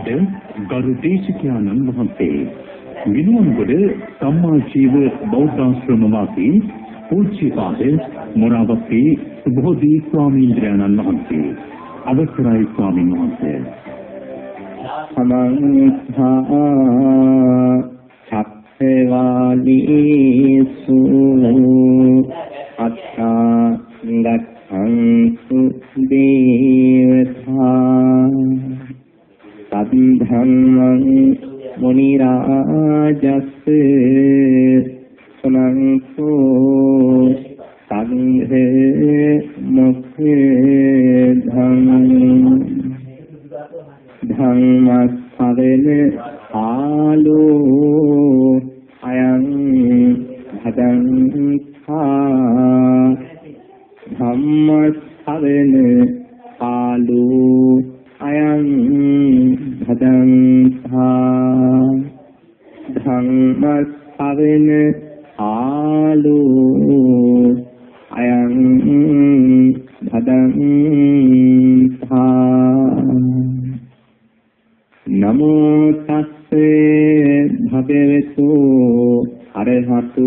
අද ගරු දේශිකානන් වහන්සේ විනුවන්ගොඩ සම්මා ජීව බෞද්ධාශ්‍රම වාසී පූජ්‍යපාද මොරාවත්තේ සුබෝධි ස්වාමීන් වහන්සේ අවසරයි ස්වාමීන් වහන්සේ. සත්වාලීසු අත්තා ගච්ඡන්තු දේවතා සද්ධම්මං මුනි රාජස්ස සුනන්තෝ සංඝේ මුක්ඛං ධම්මස්සවෙන ආලෝ අයං භදංඛා ධම්මස්සවෙන ආලෝ අයං භදංඛා ධම්මස්සවෙන ආලෝ අයං භදංඛා නමෝ තස්සේ භගවතු අරහතු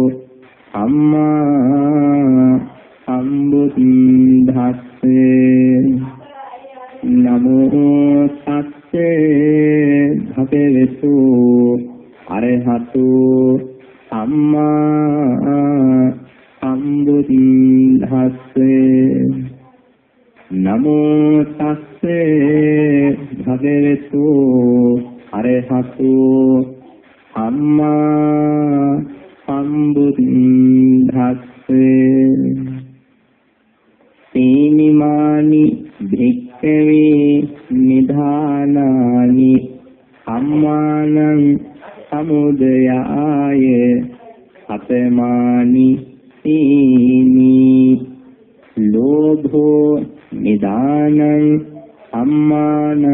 සම්මා සම්බුද්දස්සේ නමෝ තස්සේ භගවතු අරහතු සම්මා සම්බුද්දස්සේ නමෝ තස්සේ භගවතු අරහතු සම්මා සම්බුද්දස්සේ සීනිමානි භික්ඛවේ නිධානානි සම්මානං සමුදයාය සතමානි සීනි ලෝභෝ නිදානං සම්මානං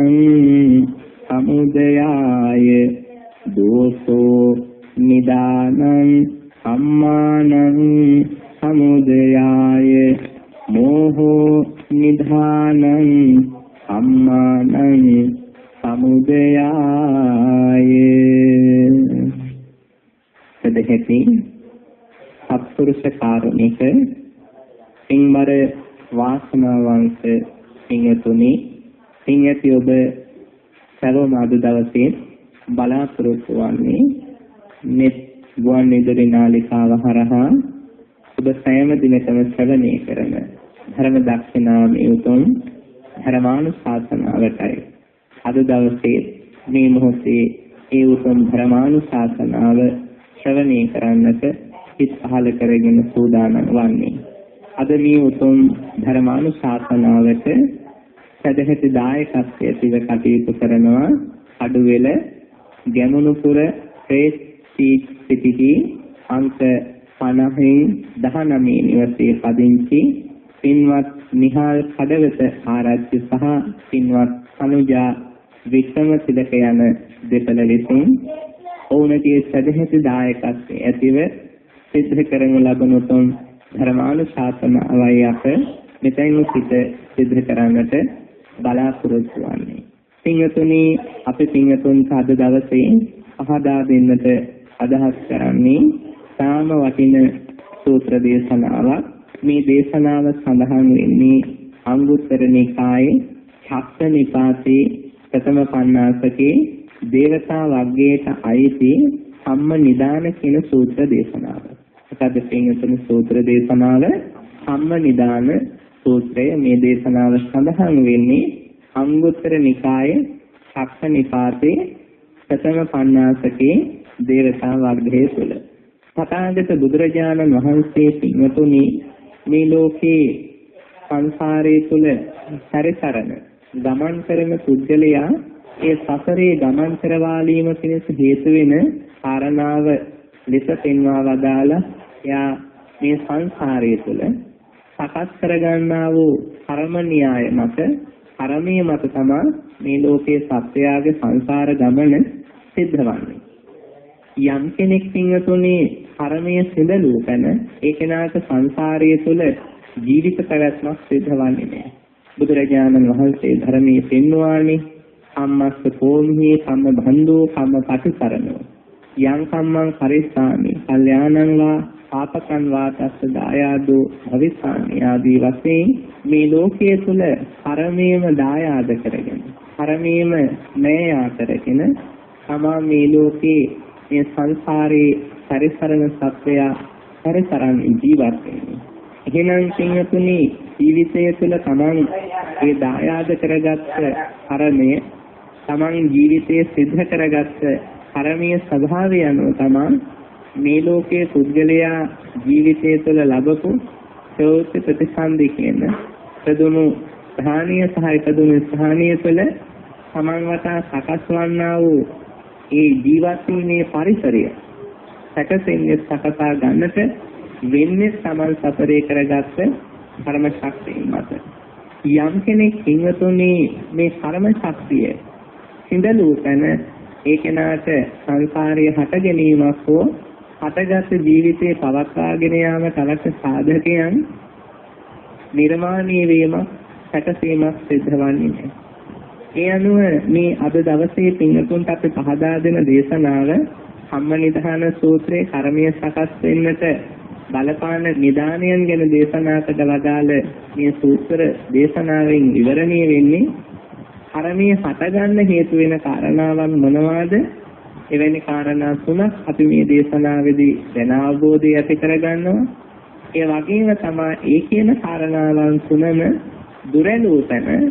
සමුදයාය දෝසෝ නිදානං සම්මානං සමුදයාය මෝහෝ නිධානං සම්මානං සමුදයාය. සදහෙති සත්පුරුෂ කාරුණික සිංමර වාසනාවන්ත සිංහතුනි සිංහති ඔබ සැලොම අද දවසේ බලාපොරොත්තු වන්නේ net ගුවන් විදුලි නාලිකාව හරහා ඔබ සෑම දිනකම ශ්‍රවණය කරන ධර්ම දක්ෂිනාමේ උතුම් ධර්මානුශාසනාවටයි. අද දවසේ මේ මොහොතේ ඒ උතුම් ධර්මානුශාසනාව ශ්‍රවණය කරන්නට හිත පහළ කරගෙන සූදානම් වන්නේ. අද මේ උතුම් ධර්මානුශාසනාවට සදහෙති දායකත්වයේ තිබ කටයුතු කරනවා අඩුවෙල ගැමුණුපුර ප්‍රේස්ටීජ් සිටිදී අංක 50-19 නිවසේ පදිංචි පින්වත් නිහාල් කඩවත ආරච්චි සහ පින්වත් සනුජා වික්‍රමතිලක යන දෙපළ ලෙසින් ඔවුන්ගේ සදහෙති දායකත්වයේ ඇතිව සිද්ධ කරනු ලබන උතුම් ධර්මානුශාසනාවයි අප මෙතෙන් සිට සිද්ධ කරන්නට බලාපොරොත්තු වන්නේ. පින්වතුනි, අපි පින්වතුන්ට අද දවසේ පහදා දෙන්නට අදහස් කරන්නේ සාම වටින සූත්‍ර දේශනාවක්. මේ දේශනාව සඳහන් වෙන්නේ අංගුත්තර නිකායේ ඡත්ත නිපාතේ ප්‍රථම පඤ්ඤාසකේ දේවතා වර්ගයට අයිති සම්ම නිදාන කියන සූත්‍ර දේශනාව. මොකද පින්වතුනි, සූත්‍ර දේශනාව සම්ම නිදාන සූත්‍රය. මේ දේශනාව සඳහන් වෙන්නේ අංගුත්තර නිකායේ ඡත්ත නිපාතේ ප්‍රථම පඤ්ඤාසකේ දේවතා වර්ගයේ තුල. තථාගත බුදුරජාණන් වහන්සේ පින්වතුනි මේ ලෝකේ සංසාරයේ තුල සැරිසරන ගමන් කරන පුද්ගලයා ඒ සසරේ ගමන් කරවාලීම පිණිස හේතු වෙන කාරණාව ලෙස පෙන්වා වදාලා එයා මේ සංසාරයේ තුල සකස් කරගන්නා වූ කර්ම න්‍යාය මත කර්මයේ මත තමයි මේ ලෝකයේ සත්‍යයේ සංසාර ගමන සිද්ධ වන්නේ. යම් කෙනෙක් පින්වතුනි කර්මයේ සිඳලු තැන ඒ කෙනාට සංසාරයේ තුල ජීවිත පැවැත්මක් සිද්ධ වන්නේ නැහැ. බුදුරජාණන් වහන්සේ ධර්මයේ පෙන්වන්නේ කම්මස්ස පෝමිහි කම්ම බන්ධෝ කම්ම පටිසරණෝ යං කම්මං කරිස්සාමි කල්යාණං වා පාපකං වා තස්ස දායාදෝ භවිස්සාමි ආදී වශයෙන් මේ ලෝකයේ තුල කර්මයේම දායාද කරගෙන කර්මයේම නෑයා කරගෙන තමා මේ ලෝකේ මේ සංසාරේ පරිසරණ සත්‍යය පරිසරණ ජීවත් වෙන්නේ. එහෙනම් සිංහතුනි ජීවිතය තුළ තමන් ඒ දායාද කරගත්ත කර්මය තමන් ජීවිතයේ සිද්ධ කරගත්ත කර්මීය ස්වභාවය අනුව තමන් මේ ලෝකයේ පුද්ගලයා ජීවිතය තුළ ලැබපු සෝත ප්‍රතිසන්දි කියන ප්‍රදුණු ස්ථානීය සහ ප්‍රදුණු ස්ථානීය තුළ තමන් වටා සකස් වන්නා වූ ඒ ජීවත් වීමේ පරිසරය සැකසෙන්නේ සකසා ගන්නට වෙන්නේ තමන් සතරේ කරගත්ත කර්ම ශක්තිය මත. යම් කෙනෙක් හිඟතුනේ මේ කර්ම ශක්තිය සිඳලූ තැන ඒ කෙනාට සංසාරයේ හට ගැනීමක් හෝ හටගත් ජීවිතේ පවත්වාගෙන යාමට අවශ්‍ය සාධකයන් නිර්මාණය වීමක් සැකසීමක් සිද්ධ වන්නේ නැහැ. ඒ අනුව මේ අද දවසේ පින්තුන්ට අපි පහදා දෙන දේශනාව සම්මනිධාන සූත්‍රයේ කර්මීය සකස් වෙන්නට බලපාන නිදානයන් ගැන දේශනා කළ වදාළ මේ සූත්‍ර දේශනාවෙන් විවරණය වෙන්නේ කර්මීය හටගන්න හේතු වෙන කාරණාවන් මොනවාද? එවැනි කාරණා තුනක් අපි මේ දේශනාවේදී දැන අවබෝධය ඇති කරගන්නවා. ඒ වගේම තමයි ඒ කියන කාරණාවන් තුනම දුරලූ තැන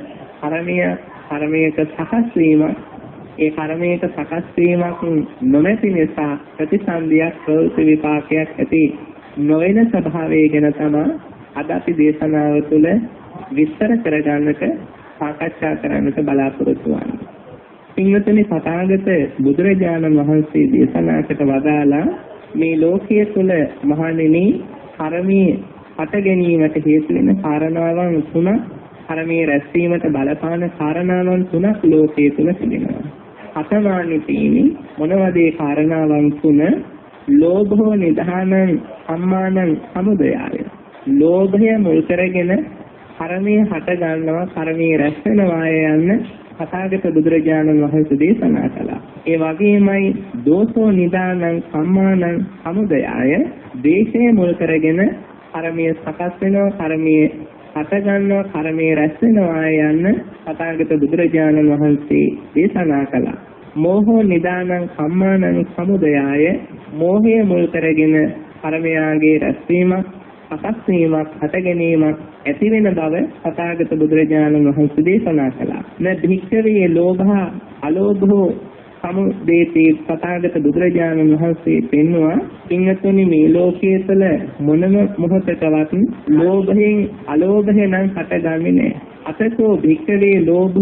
කර්මයක සකස් වීමක් ඒ කර්මයක සකස් වීමක් නොමැති නිසා ප්‍රතිසන්දියක් ප්‍රවෘත්ති විපාකයක් ඇති නොවන ස්වභාවය ගැන තමයි අද අපි දේශනාව තුළ විස්තර කරගන්නට සාකච්ඡා කරන්නට බලාපොරොත්තු වෙන්නේ. පින්වතුනි තථාගත බුදුරජාණන් වහන්සේ දේශනා කොට වදාලා මේ ලෝකයේ තුල මහණෙනි කර්මී හට ගැනීමට හේතු වෙන කාරණාවන් තුනක් කර්මයේ රැස්වීමට බලපාන කාරණාවන් තුනක් ලෝකයේ තුල තිබෙනවා. අතමානිතීනි මොනවද ඒ කාරණාවන් තුන? ලෝභෝ නිධානං සම්මානං සමුදයය. ලෝභය මුල් කරගෙන කර්මයේ හට ගන්නවා කර්මයේ රැස් වෙනවා යන්න තථාගත බුදුරජාණන් වහන්සේ දේශනා කළා. ඒ වගේමයි දෝෂෝ නිදානං සම්මානං සමුදයය. දේශය මුල් කරගෙන කර්මයේ සකස් වෙනවා කර්මයේ හට ගන්නවා කර්මයේ රැස් වෙනවා යන්න තථාගත බුදුරජාණන් වහන්සේ දේශනා කළා. මෝහෝ නිදානං සම්මානං සමුදයය. මෝහය මුල් කරගෙන කර්මයාගේ රැස්වීමක් සකස් වීමක් හට ගැනීමක් ඇති වෙන බව තථාගත බුදුරජාණන් වහන්සේ දේශනා කළා. න භික්ඛවේ ලෝභා අලෝභෝ සමුදේති. තථාගත බුදුරජාණන් වහන්සේ පෙන්වුවා පින්වත්නි මේ ලෝකයේ තුළ මොනම මොහොතකවත් ලෝභයෙන් අලෝභය නම් හටගන්නේ නැහැ. අතකෝ භික්ඛවේ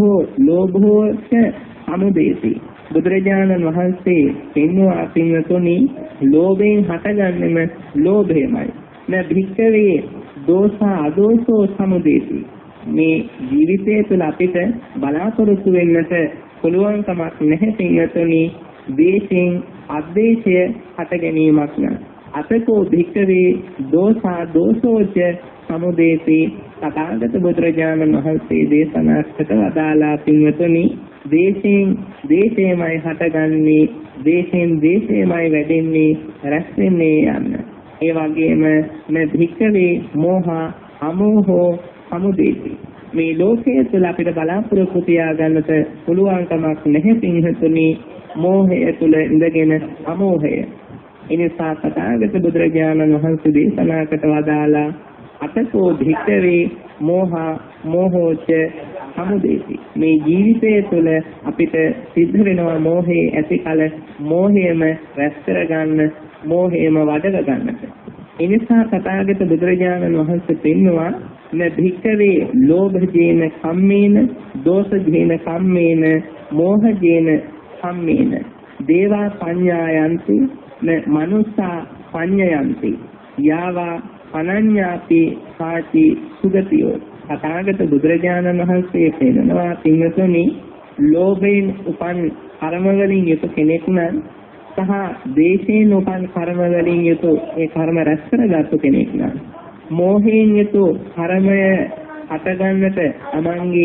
ලෝභෝච සමුදේති. බුදුරජාණන් වහන්සේ පෙන්වුවා පින්වත්නි ලෝභයෙන් හටගන්නෙම ලෝභයමයි. න භික්ඛවේ දෝසා අදෝසෝ සමුදේති. මේ ජීවිතය තුළ අපිට බලාපොරොත්තු වෙන්නට පුළුවන් කමක් නැහැ පින්වත්නි දේශයෙන් අද්වේෂය හට ගැනීමක් නම්. අතකෝ භික්ඛවේ දෝසා දෝසෝච සමුදේති. තථාගත බුදුරජාණන් වහන්සේ දේශනා කොට වදාලා පින්වත්නි දේශයමයි හටගන්නේ දේශයමයි වැඩෙන්නේ රැස් වෙන්නේ යන්න. ඒ වගේම මේ භික්ඛවේ මෝහා අමෝහෝ සමුදේති. මේ ලෝකයේ තුල අපිට බලාපොරොත්තු තියාගන්නට පුළුවන් කමක් නැහැ පින්වත්නි මෝහය තුල ඉඳගෙන අමෝහය. එනිසා තථාගත බුදුරජාණන් වහන්සේ දේශනා කොට වදාලා අතකෝ භික්ඛවේ මෝහෝච සමුදේති. මේ ජීවිතය තුළ අපිට සිද්ධ වෙනවා මෝහයේ ඇති කල මෝහයම රැස් කරගන්න මෝහයම වඩව ගන්නට. එනිසා තථාගත බුදුරජාණන් වහන්සේ පෙන්වුවා න භික්ඛවේ ලෝභජේන කම්මේන දෝෂජේන කම්මේන මෝහජේන කම්මේන දේවා පඤ්ඤායන්ති න මනුස්සා පඤ්ඤයන්ති යාවා අනඤ්ඤාපි සාචි සුගතියෝ. තථාගත බුදුරජාණන් වහන්සේ පෙන්නනවා පින්වතුනි ලෝභයෙන් උපන් කර්ම වලින් යුතු කෙනෙක් නම් සහ දේශයෙන් උපන් කර්ම වලින් යුතු ඒ කර්ම රැස් කරගත්තු කෙනෙක් නම් මෝහයෙන් යුතු කර්මය හටගන්නට තමන්ගේ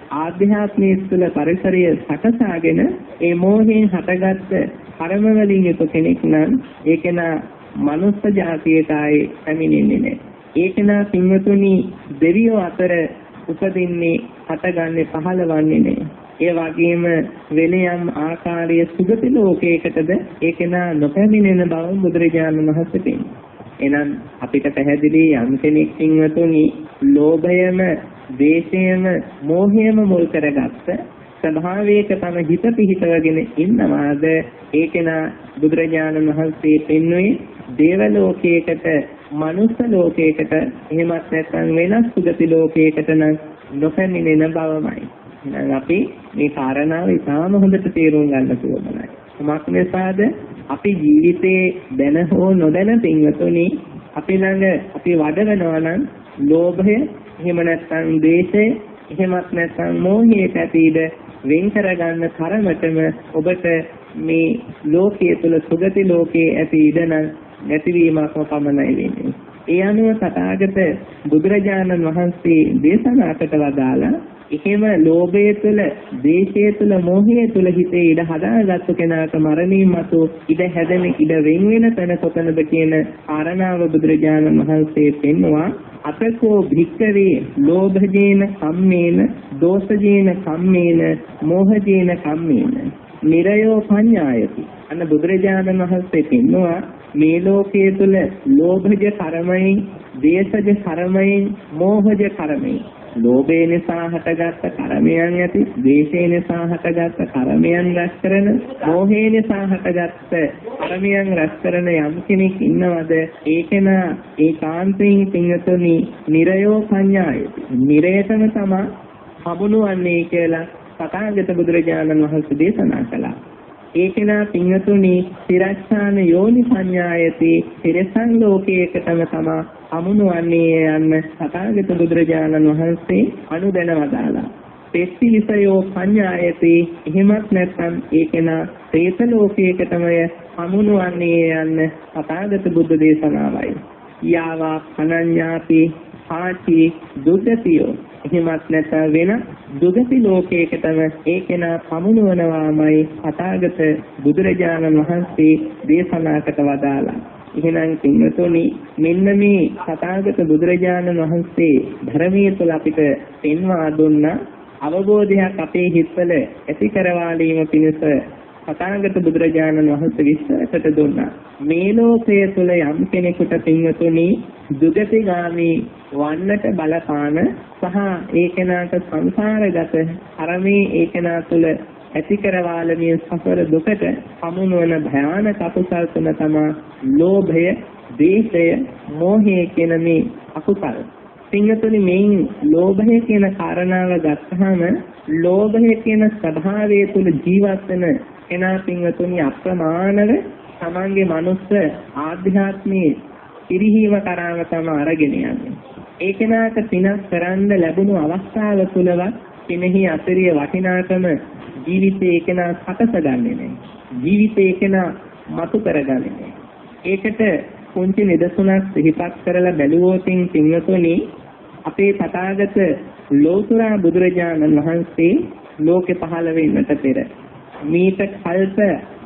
ආධ්‍යාත්මයේ තුළ පරිසරය සකසාගෙන ඒ මෝහයෙන් හටගත්ත කර්ම වලින් යුතු කෙනෙක් නම් ඒක නා මනුස්ස ජාතියට ආයේ පැමිණෙන්නේ නැහැ. ඒක නා පින්වතුනි දෙවියෝ අතර උපදින්නේ හටගන්නේ පහළවන්නේ නැහැ. ඒ වගේම වෙන යම් ආකාරයේ සුගති ලෝකයකටද ඒක නා නොපැමිණෙන බව බුදුරජාණන් වහන්සේ පෙන්නනවා. එහෙනම් අපිට පැහැදිලි යම් කෙනෙක් පින්වතුනි ලෝභයම, ද්වේෂයම, මෝහයම මුල් කරගත්ත ස්වභාවයක තම හිත පිහිටවගෙන ඉන්නවාද ඒක නා බුදුරජාණන් වහන්සේ පෙන්වුවේ දේව ලෝකයකට, මනුස්ස ලෝකයකට, එහෙමත් නැත්නම් වෙනස් සුගති ලෝකයකට නම් නොපැමිණෙන බවමයි. එහෙනම් අපි මේ කාරණාව ඉතාම හොඳට තේරුම් ගන්න ඕනයි. මොකක් නිසාද අපි ජීවිතේ දැන හෝ නොදැන පින්වතුනි අපි ළඟ අපි වඩනවා නම් ලෝභය, එහෙම නැත්නම් ද්වේෂය, එහෙමත් නැත්නම් මෝහය පැතිද වෙන් කරගන්න තරමටම ඔබට මේ ලෝකයේ තුල සුගති ලෝකයේ ඇති ඉඩන නැතිවීමක්ම පමණයි වෙන්නේ. ඒ අනුව තථාගත බුදුරජාණන් වහන්සේ දේශනා කොට වදාලා එහෙම ලෝභය තුළ, ද්වේෂය තුළ, මෝහය තුළ හිතේ ඉඩ හදාගත්තු කෙනාට මරණින් මතු ඉඩ හැදෙන ඉඩ වෙන් වෙන තැන කොතනද කියන ආරණාව බුදුරජාණන් වහන්සේ පෙන්වුවා. අතකෝ භික්ඛවේ ලෝභජේන කම්මේන, දෝෂජේන කම්මේන, මෝහජේන කම්මේන නිරයෝ පඤ්ඤායති. අන්න බුදුරජාණන් වහන්සේ පෙන්වුවා මේ ලෝකයේ තුල ලෝභජ කර්මයෙන්, ද්වේෂජ කර්මයෙන්, මෝහජ කර්මයෙන්, ලෝභය නිසා හටගත්ත කර්මයන් ඇති, ද්වේෂය නිසා හටගත්ත කර්මයන් රැස් කරන, මෝහය නිසා හටගත්ත කර්මයන් රැස් කරන යම් කෙනෙක් ඉන්නවද ඒකන ඒකාන්තයෙන් පින්තුනි නිරයෝ පඤ්ඤායති. නිරයතම තමයි හමුනුවන්නේ කියලා තථාගත බුදුරජාණන් වහන්සේ දේශනා කළා. ඒකේනා පින්තුනි තිරච්ඡාන යෝනි පඤ්ඤායති, තිරසං ලෝකයකටම තමයි අමුණුවන්නේ යන්න තථාගත බුදුරජාණන් වහන්සේ අනුදැන වදාලා. පෙස්සි විසයෝ පඤ්ඤායති, එහෙමත් නැත්නම් ඒකේනා പ്രേත ලෝකයකටම අමුණුවන්නේ යන්න තථාගත බුද්ධ දේශනාවයි. යාවා අනඤ්ඤාති ආචි දුගතියෝ, එහෙමත් නැත්නම් වෙන දුගති ලෝකයකටම ඒකේනා පමුණුවනවාමයි තථාගත බුදුරජාණන් වහන්සේ දේශනා කොට වදාලා. එහෙනම් පින්වතුනි මෙන්න මේ තථාගත බුදුරජාණන් වහන්සේ ධර්මයේ තුල අපිට පෙන්වා දුන්න අවබෝධයක් අපේ හිතවල ඇති කරවාලීම පිණිස තථාගත බුදුරජාණන් වහන්සේ විස්තර දුන්නා. මේ ලෝකයේ තුල යම් කෙනෙකුට පින්වතුනි දුගතිගාමී වන්නට බලපාන සහ ඒකනාට සංසාරගත කර්මයේ ඒකනා තුල ඇති කරවාලමිය සසර දුකට පමුණුවන භයානක අකුසල් තුන තමයි ලෝභය, ද්වේෂය, මෝහය කියන මේ අකුසල්. පින්වතුනි මේන් ලෝභය කියන කාරණාව ගත්තාම ලෝභය කියන ස්වභාවය තුල ජීවත් වෙන එනා පින්වතුනි අප්‍රමාණව තමන්ගේ මනුස්ස ආධ්‍යාත්මයේ පිරිහීම කරාම තමයි අරගෙන යන්නේ. ඒ කෙනාට පිනක් කරන්න ලැබුණු අවස්ථාව තුලවත් පිනෙහි අතරිය වටිනාකම ජීවිතේ කෙනා සකසගන්නේ නැහැ. ජීවිතේ කෙනා මතු කරගන්නේ නැහැ. ඒකට පුංචි නිදසුනක් සිහිපත් කරලා බැලුවොතින් පින්වතුනි අපේ තථාගත ලෝතර බුදුරජාණන් වහන්සේ ලෝකේ පහළ වෙන්නට පෙර මීට කල්ප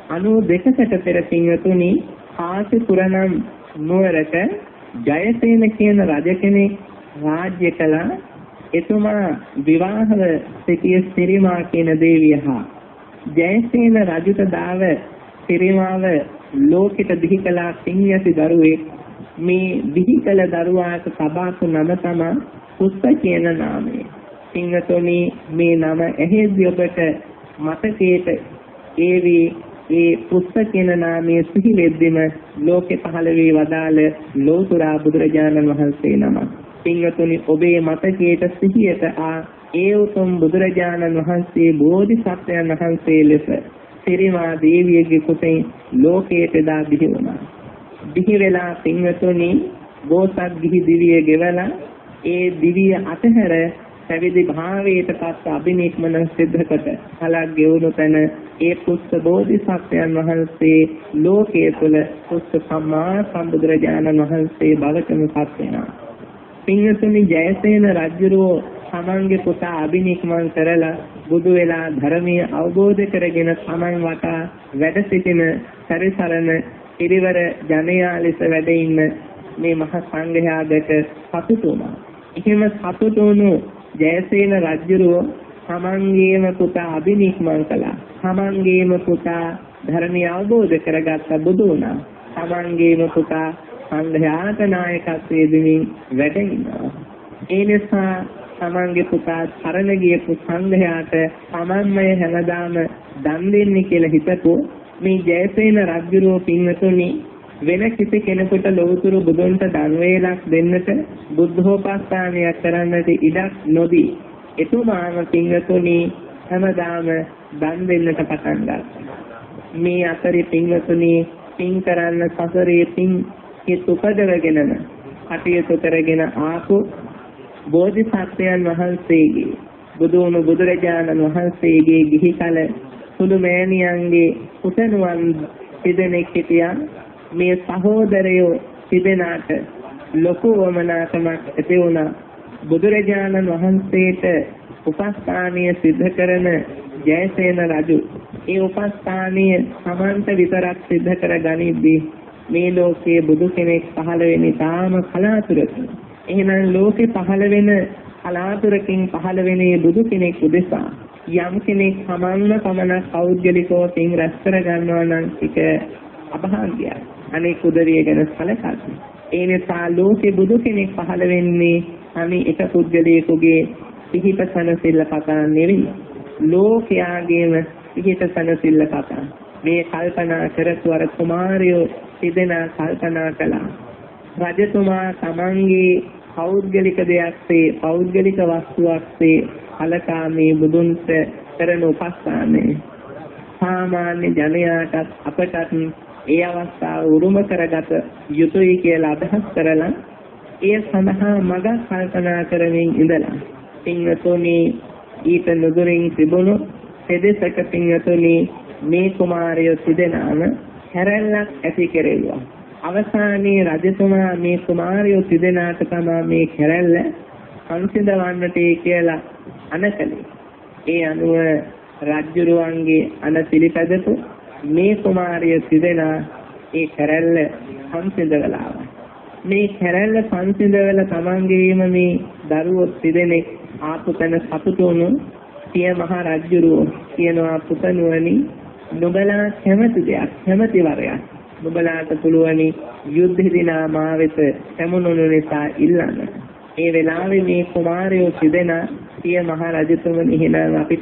92කට පෙර පින්වතුනි කාසිපුර නම් නුවරක ජයසේන කියන රජ කෙනෙක් රාජ්‍ය කළා. එතුමා විවාහව සිටිය සිරිමා කියන දේවිය හා ජයසේන රජුට දාව සිරිමාව ලෝකෙට දිහි කළා සිංහයසි දරුවෙක්. මේ දිහි කළ දරුවාට සබාතු නම තමයි පුස්ස කියන නාමය. සිංහතොනි මේ නම ඇහෙද්දී ඔබට මතකයට ඒවි ඒ පුස්ස කියන නාමයේ සිහි වෙද්දිම ලෝකෙ පහළ වී වදාළ ලෝතර බුදුරජාණන් වහන්සේ නමක්. පින්වතුනි ඔබේ මතකයට සිහියට ඒ උතුම් බුදුරජාණන් වහන්සේ බෝධිසත්වයන් වහන්සේ ලෙස සිරිමා දේවියගේ කුසෙන් ලෝකයට දා බිහි වුණා. බිහි වෙලා පින්වතුනි බෝසත් ගිහි දිවිය ගෙවලා ඒ දිවිය අතහැර පැවිදි භාවයට පත් අභිනික්මන සිද්ධ කොට කලක් ගෙවුණු තැන ඒ පුස්ස බෝධිසත්වයන් වහන්සේ ලෝකයේ තුල පුස්ස සම්මා සම්බුදුරජාණන් වහන්සේ බවටම පත් වෙනවා. පින්වතුනි ජයසේන රජුරෝ තමන්ගේ පුතා අභිනික්මන් කරලා බුදු වෙලා ධර්මීය අවබෝධ කරගෙන තමන් වටා වැඩ සිටින සැරිසරන පිරිවර ජනයා ලෙස වැඩ ඉන්න මේ මහ සංඝයා දැක සතුටු වුණා. එහෙම සතුටු වුණු ජයසේන රජුරෝ තමන්ගේම පුතා අභිනික්මන් කළා. තමන්ගේම පුතා ධර්මීය අවබෝධ කරගත්ත බුදු වුණා. තමන්ගේම පුතා සංඝයාට නායකත්වයේ දෙමින් වැඩ ඉන්නවා. ඒ නිසා තමන්ගේ පුතා සරණ ගියපු සංඝයාට තමන්මය හැමදාම දන් දෙන්නේ කියලා හිතපු මේ ජයසේන රජුරෝ පින්වතුනි වෙන කිසි කෙනෙකුට ලෞතුරු බුදුන්ට දන් වේලක් දෙන්නට බුද්ධෝපස්ථානයක් කරන්නට ඉඩක් නොදී එතුමාම පින්වතුනි හැමදාම දන් දෙන්නට පටන් ගත්තා. මේ අතරේ පින්වතුනි පින් කරන්න සසරේ පින් උපදවගෙනම කටයුතු කරගෙන ආපු බෝධිසත්වයන් වහන්සේගේ බුදුණු බුදුරජාණන් වහන්සේගේ ගිහි කල සුදු මෑණියන්ගේ පුතණුවන් සිදෙනෙක් හිටියා. මේ සහෝදරයෝ සිදෙනාට ලොකු වමනාකමක් ඇති වුණා. බුදුරජාණන් වහන්සේට උපස්ථානීය සිද්ධ කරන ජයසේන රජු ඒ උපස්ථානීය සමන්ත විතරක් සිද්ධ කර ගනිද්දී මේ ලෝකයේ බුදු කෙනෙක් පහළ වෙන්නේ තාම කලාතුරකින්. එහෙනම් ලෝකේ පහළ වෙන කලාතුරකින් පහළ වෙන්නේ බුදු කෙනෙක් උදෙසා. යම් කෙනෙක් සමන්ව පමණක් පෞද්ගලිකව පින් රැස් කර ගන්නවා නම් ඒක අභාග්‍යයි. අනෙක් උදවිය ගැන සැලකන්න. ඒ නිසා ලෝකේ බුදු කෙනෙක් පහළ වෙන්නේ අනි එක පුද්ගලයෙකුගේ පිහිට සනසිල්ල පතා නෙවෙයි. ලෝකයාගේම පිහිට සනසිල්ල පතා. මේ කල්පනා කරතු අර කුමාරයෝ සිදෙනා කල්පනා කළා. රජතුමා තමන්ගේ පෞද්ගලික දෙයක්සේ පෞද්ගලික වස්තුවක්සේ කලකා මේ බුදුන්ට කරන උපස්ථානය සාමාන්‍ය ජනයාටත් අපටත් ඒ අවස්ථාව උරුම කරගත යුතුයි කියලා අදහස් කරලා ඒ සඳහා මඟ කල්පනා කරමින් ඉඳලා පින්වතුනි ඊට නුදුරින් තිබුණු පෙදෙසක පින්වතුනි මේ කුමාරයෝ සිදෙනාම හැරැල්ලක් ඇති කෙරෙව්වා. අවසානයේ රජතුමා මේ කුමාරයෝ සිදෙනාට තමයි මේ හැරැල්ල සංසිඳවන්නට කියලා අනකලේ. ඒ අනුව රජුරුවන්ගේ අන පිළිපැදපු මේ කුමාරයෝ සිදෙනා ඒ හැරැල්ල සංසිඳවලා මේ හැරැල්ල සංසිඳවල තමන්ගේම මේ දරුවෝ සිදෙනෙක් ආපු තැන සතුටු වුණු සිය මහ රජුරුවෝ කියනවා පුතණුවනි නුඹලා කැමති දෙයක් කැමති වරයක් නුඹලාට පුළුවනි යුද්ධ දිනා මා වෙත පැමුණුණු නිසා ඉල්ලන්න. ඒ වෙලාවේ මේ කුමාරයෝ සිදෙනා සිය මහ රජතුමනි එහෙනම් අපිට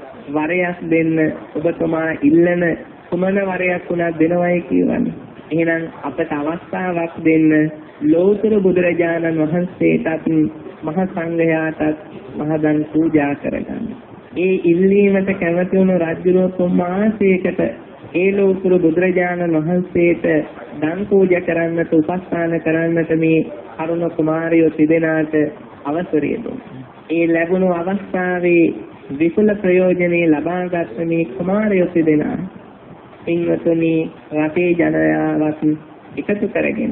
වරයක් දෙන්න ඔබතුමා ඉල්ලන කුමන වරයක් වුණත් දෙනවයි කියවනේ. එහෙනම් අපට අවස්ථාවක් දෙන්න ලෝතර බුදුරජාණන් වහන්සේටත් මහ සංඝයාටත් මහදන් පූජා කරගන්න. ඒ ඉල්ලීමට කැමති වුණු රජුරෝ තුමාසයකට ඒ ලෝතර බුදුරජාණන් වහන්සේට දන් පූජා කරන්නට උපස්ථාන කරන්නට මේ අරුණ කුමාරයෝ තිදෙනාට අවසරය දුන්නා. ඒ ලැබුණු අවස්ථාවේ විපුල ප්‍රයෝජනෙ ලබාගත් මේ කුමාරයෝ තිදෙනා පින්වතුනි රටේ ජනයාවත් එකතු කරගෙන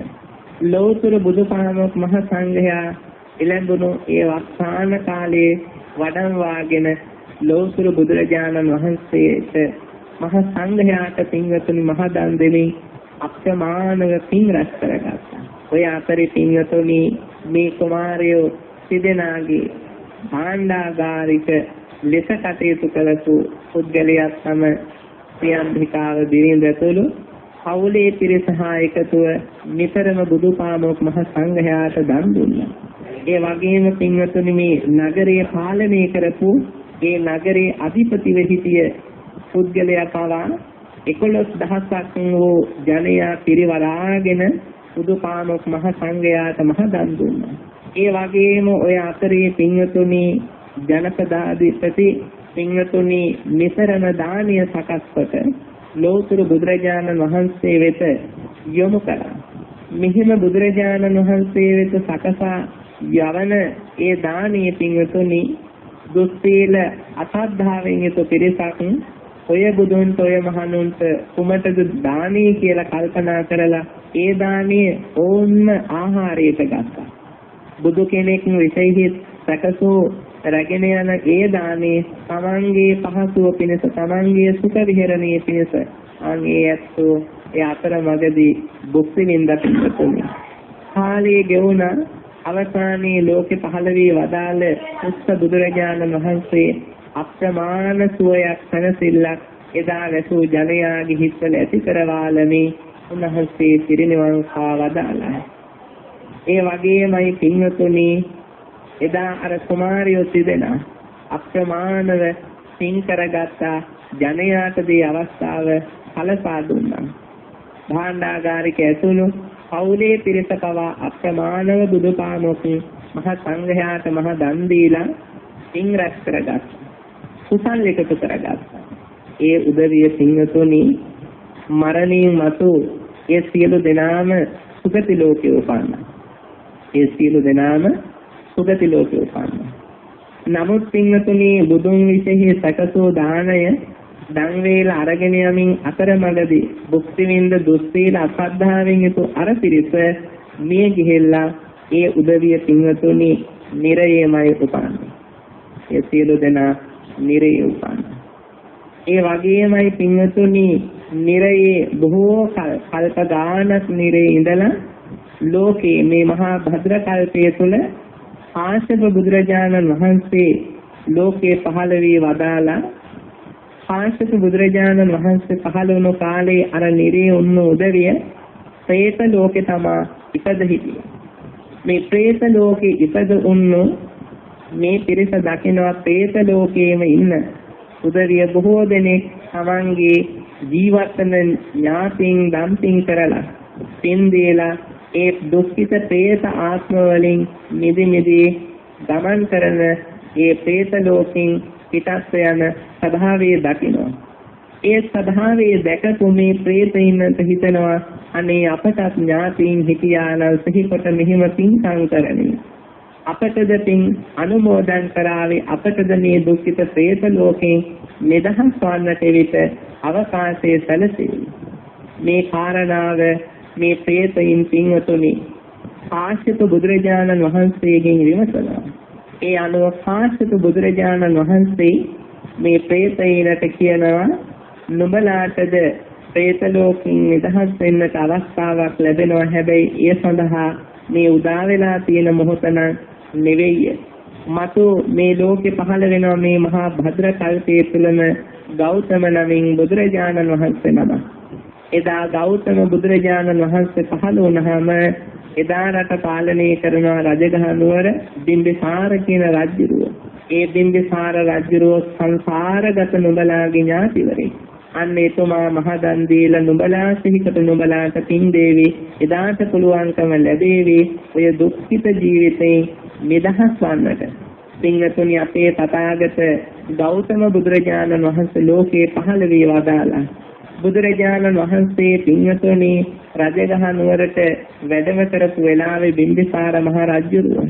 ලෝතර බුදුපාමොක් මහ සංඝයා එළඹුණු ඒ වස්සාන කාලයේ වඩම් වාගෙන ලෝතර බුදුරජාණන් වහන්සේට මහ සංඝයාට පින්වතුනි මහ දන් දෙමින් අප්‍රමාණව පින් රැස් කරගත්තා. ඔය අතරේ පින්වතුනි මේ කුමාරයෝ සිදෙනාගේ භාණ්ඩාගාරික ලෙස කටයුතු කළසු පුද්ගලයාත් තම ප්‍රියම්භිකාව බිරිඳතුළු පවුලේ පිරිස හා එකතුව නිතරම බුදුපාමොක් මහ සංඝයාට දන් දුන්නා. ඒ වගේම පින්වතුනි මේ නගරය පාලනය කරපු ඒ නගරේ අධිපතිව සිටිය පුද්ගලයා පවා 11000ක් වූ ජනයා පිරිවරාගෙන බුදුපාමොක් මහ සංඝයාට මහ දන් දුන්නා. ඒ වගේම ඔය අතරේ පින්වතුනි ජනපදාධිපති පින්වතුනි නිතරම දානීය සකස් කොට ලෝතර බුදුරජාණන් වහන්සේ වෙත යොමු කළා. මෙහිම බුදුරජාණන් වහන්සේ වෙත සකසා යවන ඒ දානීය පින්වතුනි දුස්සීල අසද්ධාවෙන් යුතු පිරිසක් ඔය බුදුන්ට ඔය මහණුන්ට කුමටද දානීය කියලා කල්පනා කරලා ඒ දානීය ඕන්න ආහාරයට ගත්තා. බුදු කෙනෙක් විශේෂිත සකසෝ රැගෙන යන ඒ දානේ තමන්ගේ පහසුව පිණිස තමන්ගේ සුඛ විහරණයේ පිණිස අනේ ඇත්තෝ ඒ අතරමඟදී භුක්ති විඳ පිණිසතුනි කාලයේ ගෙවුණ අවසානයේ ලෝකේ පහළ වී වදාළ උස්ස බුදුරජාණන් වහන්සේ අප්‍රමාණ සුවයක් සැනසෙල්ලක් එදා වැසූ ජනයාගේ හිත්වල ඇති කරවාලමේ උන්වහන්සේ පිරිනිවන් පා වදාළා. ඒ වගේමයි පින්වතුනි එදා අර කුමාරයෝ තිදෙනා අප්‍රමාණව සිං කරගත්ත ජනයාට දී අවස්ථාව කලසා දුන්නා. භාණ්ඩාගාරික ඇතුළු පවුලේ පිරිස පවා අප්‍රමාණව බුදුපාමොක් මහ සංඝයාට මහ දන් දීලා සිං රැස් කරගත්තා. කුසල් එකතු කරගත්තා. ඒ උදවිය පින්වතුනි මරණින් මතු ඒ සියලු දෙනාම සුගති ලෝකේ උපන්නා. ඒ සියලු දෙනාම සුගති ලෝකේ උපන්නා. නමුත් පින්වතුනි බුදුන් විශේෂ සකසෝ දාණය දන් වේල අරගෙන යමින් අතරමඟදී භුක්ති විඳ දුස්සීල අසද්ධාවෙන් යුතු අර පිරිස මිය ගිහිල්ලා ඒ උදවිය පින්වතුනි නිරයේමයි උපන්නේ. ඒ සියලු දෙනා නිරයේ උපන්නේ. ඒ වගේමයි පින්වතුනි නිරයේ බොහෝ කල්ප ගානක් නිරයේ ඉඳලා ලෝකේ මේ මහා භද්‍ර කල්පයේ තුල ආශ්‍රව බුදුරජාණන් වහන්සේ ලෝකේ පහළ වී වදාලා ආශ්‍රව බුදුරජාණන් වහන්සේ පහළ වුණු කාලේ අර නිරයේ උන්න උදවිය പ്രേත ලෝකේ තමා ඉපද හිටියා. මේ പ്രേත ලෝකේ ඉපද උන්නු මේ පිරිස දකිනවා പ്രേත ලෝකයේම ඉන්න උදවිය බොහෝ දෙනෙක් තමන්ගේ ජීවත්වන ඥාතින් දම්පින් කරලා පින් දීලා ඒ දුක්ඛිත പ്രേත ආත්ම වලින් නිදි ගමන් කරන ඒ പ്രേත ලෝකෙන් පිටත් යන ස්වභාවයේ දකිනවා. ඒ ස්වභාවයේ දැකපු මේ പ്രേතයින්ට හිතනවා අනේ අපටත් ඥාතීන් හිටියානම් සිහිකොට මෙහිම පින්කම් කරන්නේ. අපටද පින් අනුමෝදන් කරાવી අපටද මේ දුක්ඛිත പ്രേත ලෝකෙන් නිදහස් වන්නට විට අවකාශයේ සැලසෙයි. මේ කාරණාව මේ പ്രേතයින් පින්වතුනි කාශ්‍යප බුදුරජාණන් වහන්සේගෙන් විමසනවා. ඒ අනුව කාශ්‍යප බුදුරජාණන් වහන්සේ මේ പ്രേතයිනට කියනවා නුඹලාටද പ്രേත ලෝකෙන් නිදහස් වෙන්නට අවස්ථාවක් ලැබෙනවා. හැබැයි ඒ සඳහා මේ උදා වෙලා තියෙන මොහොත නෙවෙයි. මතු මේ ලෝකෙ පහළ වෙනවා මේ මහා භද්‍ර කල්පයේ තුලම ගෞතම නමින් බුදුරජාණන් වහන්සේ නම. එදා ගෞතම බුදුරජාණන් වහන්සේ පහළ වුණාම එදා රට පාලනය කරන රජගහ නුවර බිම්බිසාර කියන රජුරුව. ඒ බිම්බිසාර රජුරුව සංසාරගත නුඹලාගේ ඥාතිවරේ. අන්න එතුමා මහදන් දීලා නුඹලා සිහිකට නුඹලාට පින් දේවි. එදාට පුළුවන්කම ලැබේවි ඔය දුක්ඛිත ජීවිතේ නිදහස් වන්නට. පින්වතුනි අපේ තථාගත ගෞතම බුදුරජාණන් වහන්සේ ලෝකේ පහළ වී වදාලා බුදුරජාණන් වහන්සේ පින්වතුනි රජගහ නුවරට වැඩම කරපු වෙලාවේ බිම්බිසාර මහ රජුරුව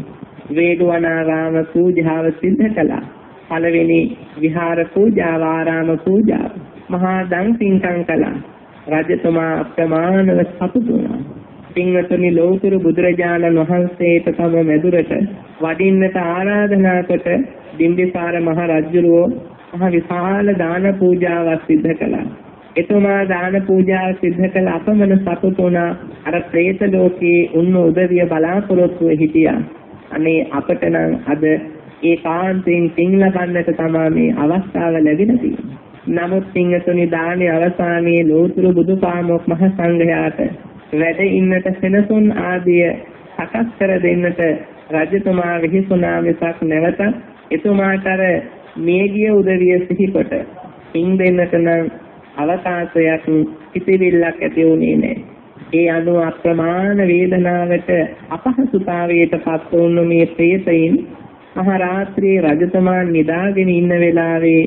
වේගවනාරාම පූජාව සිද්ධ කළා. පළවෙනි විහාර පූජාව ආරාම පූජාව මහා දන් පින්කම් කළා. රජතුමා අප්‍රමාණව සතුටු වුණා. පින්වතුනි ලෝතුරු බුදුරජාණන් වහන්සේට තම මැදුරට වඩින්නට ආරාධනා කොට බිම්බිසාර මහ රජුරුව මහ විශාල දාන පූජාවක් සිද්ධ කළා. එතුමා දාන පූජාව සිද්ධ කළ අපමණ සතුටු වුණා. අර പ്രേත ලෝකයේ උන්න උදවිය බලාපොරොත්තුව හිටියා. අනේ අපට නම් අද ඒකාන්තයෙන් පින් ලබන්නට තමයි මේ අවස්ථාව ලැබිලා තියෙන්නේ. නමුත් පින්තුනි දානේ අවසානයේ ලෝතුරු බුදුපාමොක් මහ සංඝයාට වැඩ ඉන්නට සෙනසුන් ආදිය සකස් කර දෙන්නට රජතුමා විහිසුණා මිසක් නැවත එතුමාට අර මේගිය උදවිය සිහිකොට පින් දෙන්නට නම් අවකාශයක් කිසිවිල්ලක් ඇති වුණේ නැහැ. ඒ අනුව අප්‍රමාණ වේදනාවට අපහසුතාවයට පත් වුණු මේ പ്രേතයින් මහ රාත්‍රියේ රජතුමා නිදාගෙන ඉන්න වෙලාවේ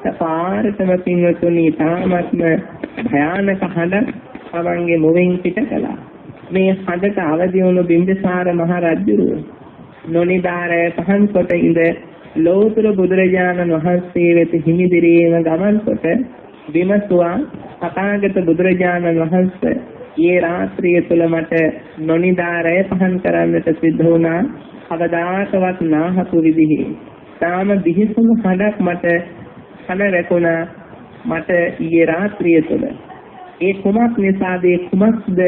පාරටම පින්වතුනි තාමත්ම භයානක හඬ තමන්ගේ මුවින් පිට කළා. මේ හඬට අවදි වුණු බිම්බිසාර මහ රජුරුව නොනිදාරය පහන් කොට ඉඳ ලෝතුරු බුදුරජාණන් වහන්සේ වෙත හිමිදිරීම ගමන් කොට විමසුවා තථාගත බුදුරජාණන් වහන්සේ ඊයේ රාත්‍රිය තුල මට නොනිදාරය පහන් කරන්නට සිද්ධ වුණා. කවදාකවත් නාහපු විදිහේ තාම දිහිසුණු හඬක් මට කන රැකුණා මට ඊයේ රාත්‍රියේ තුල. ඒ කුමක් නිසාද කුමක්ද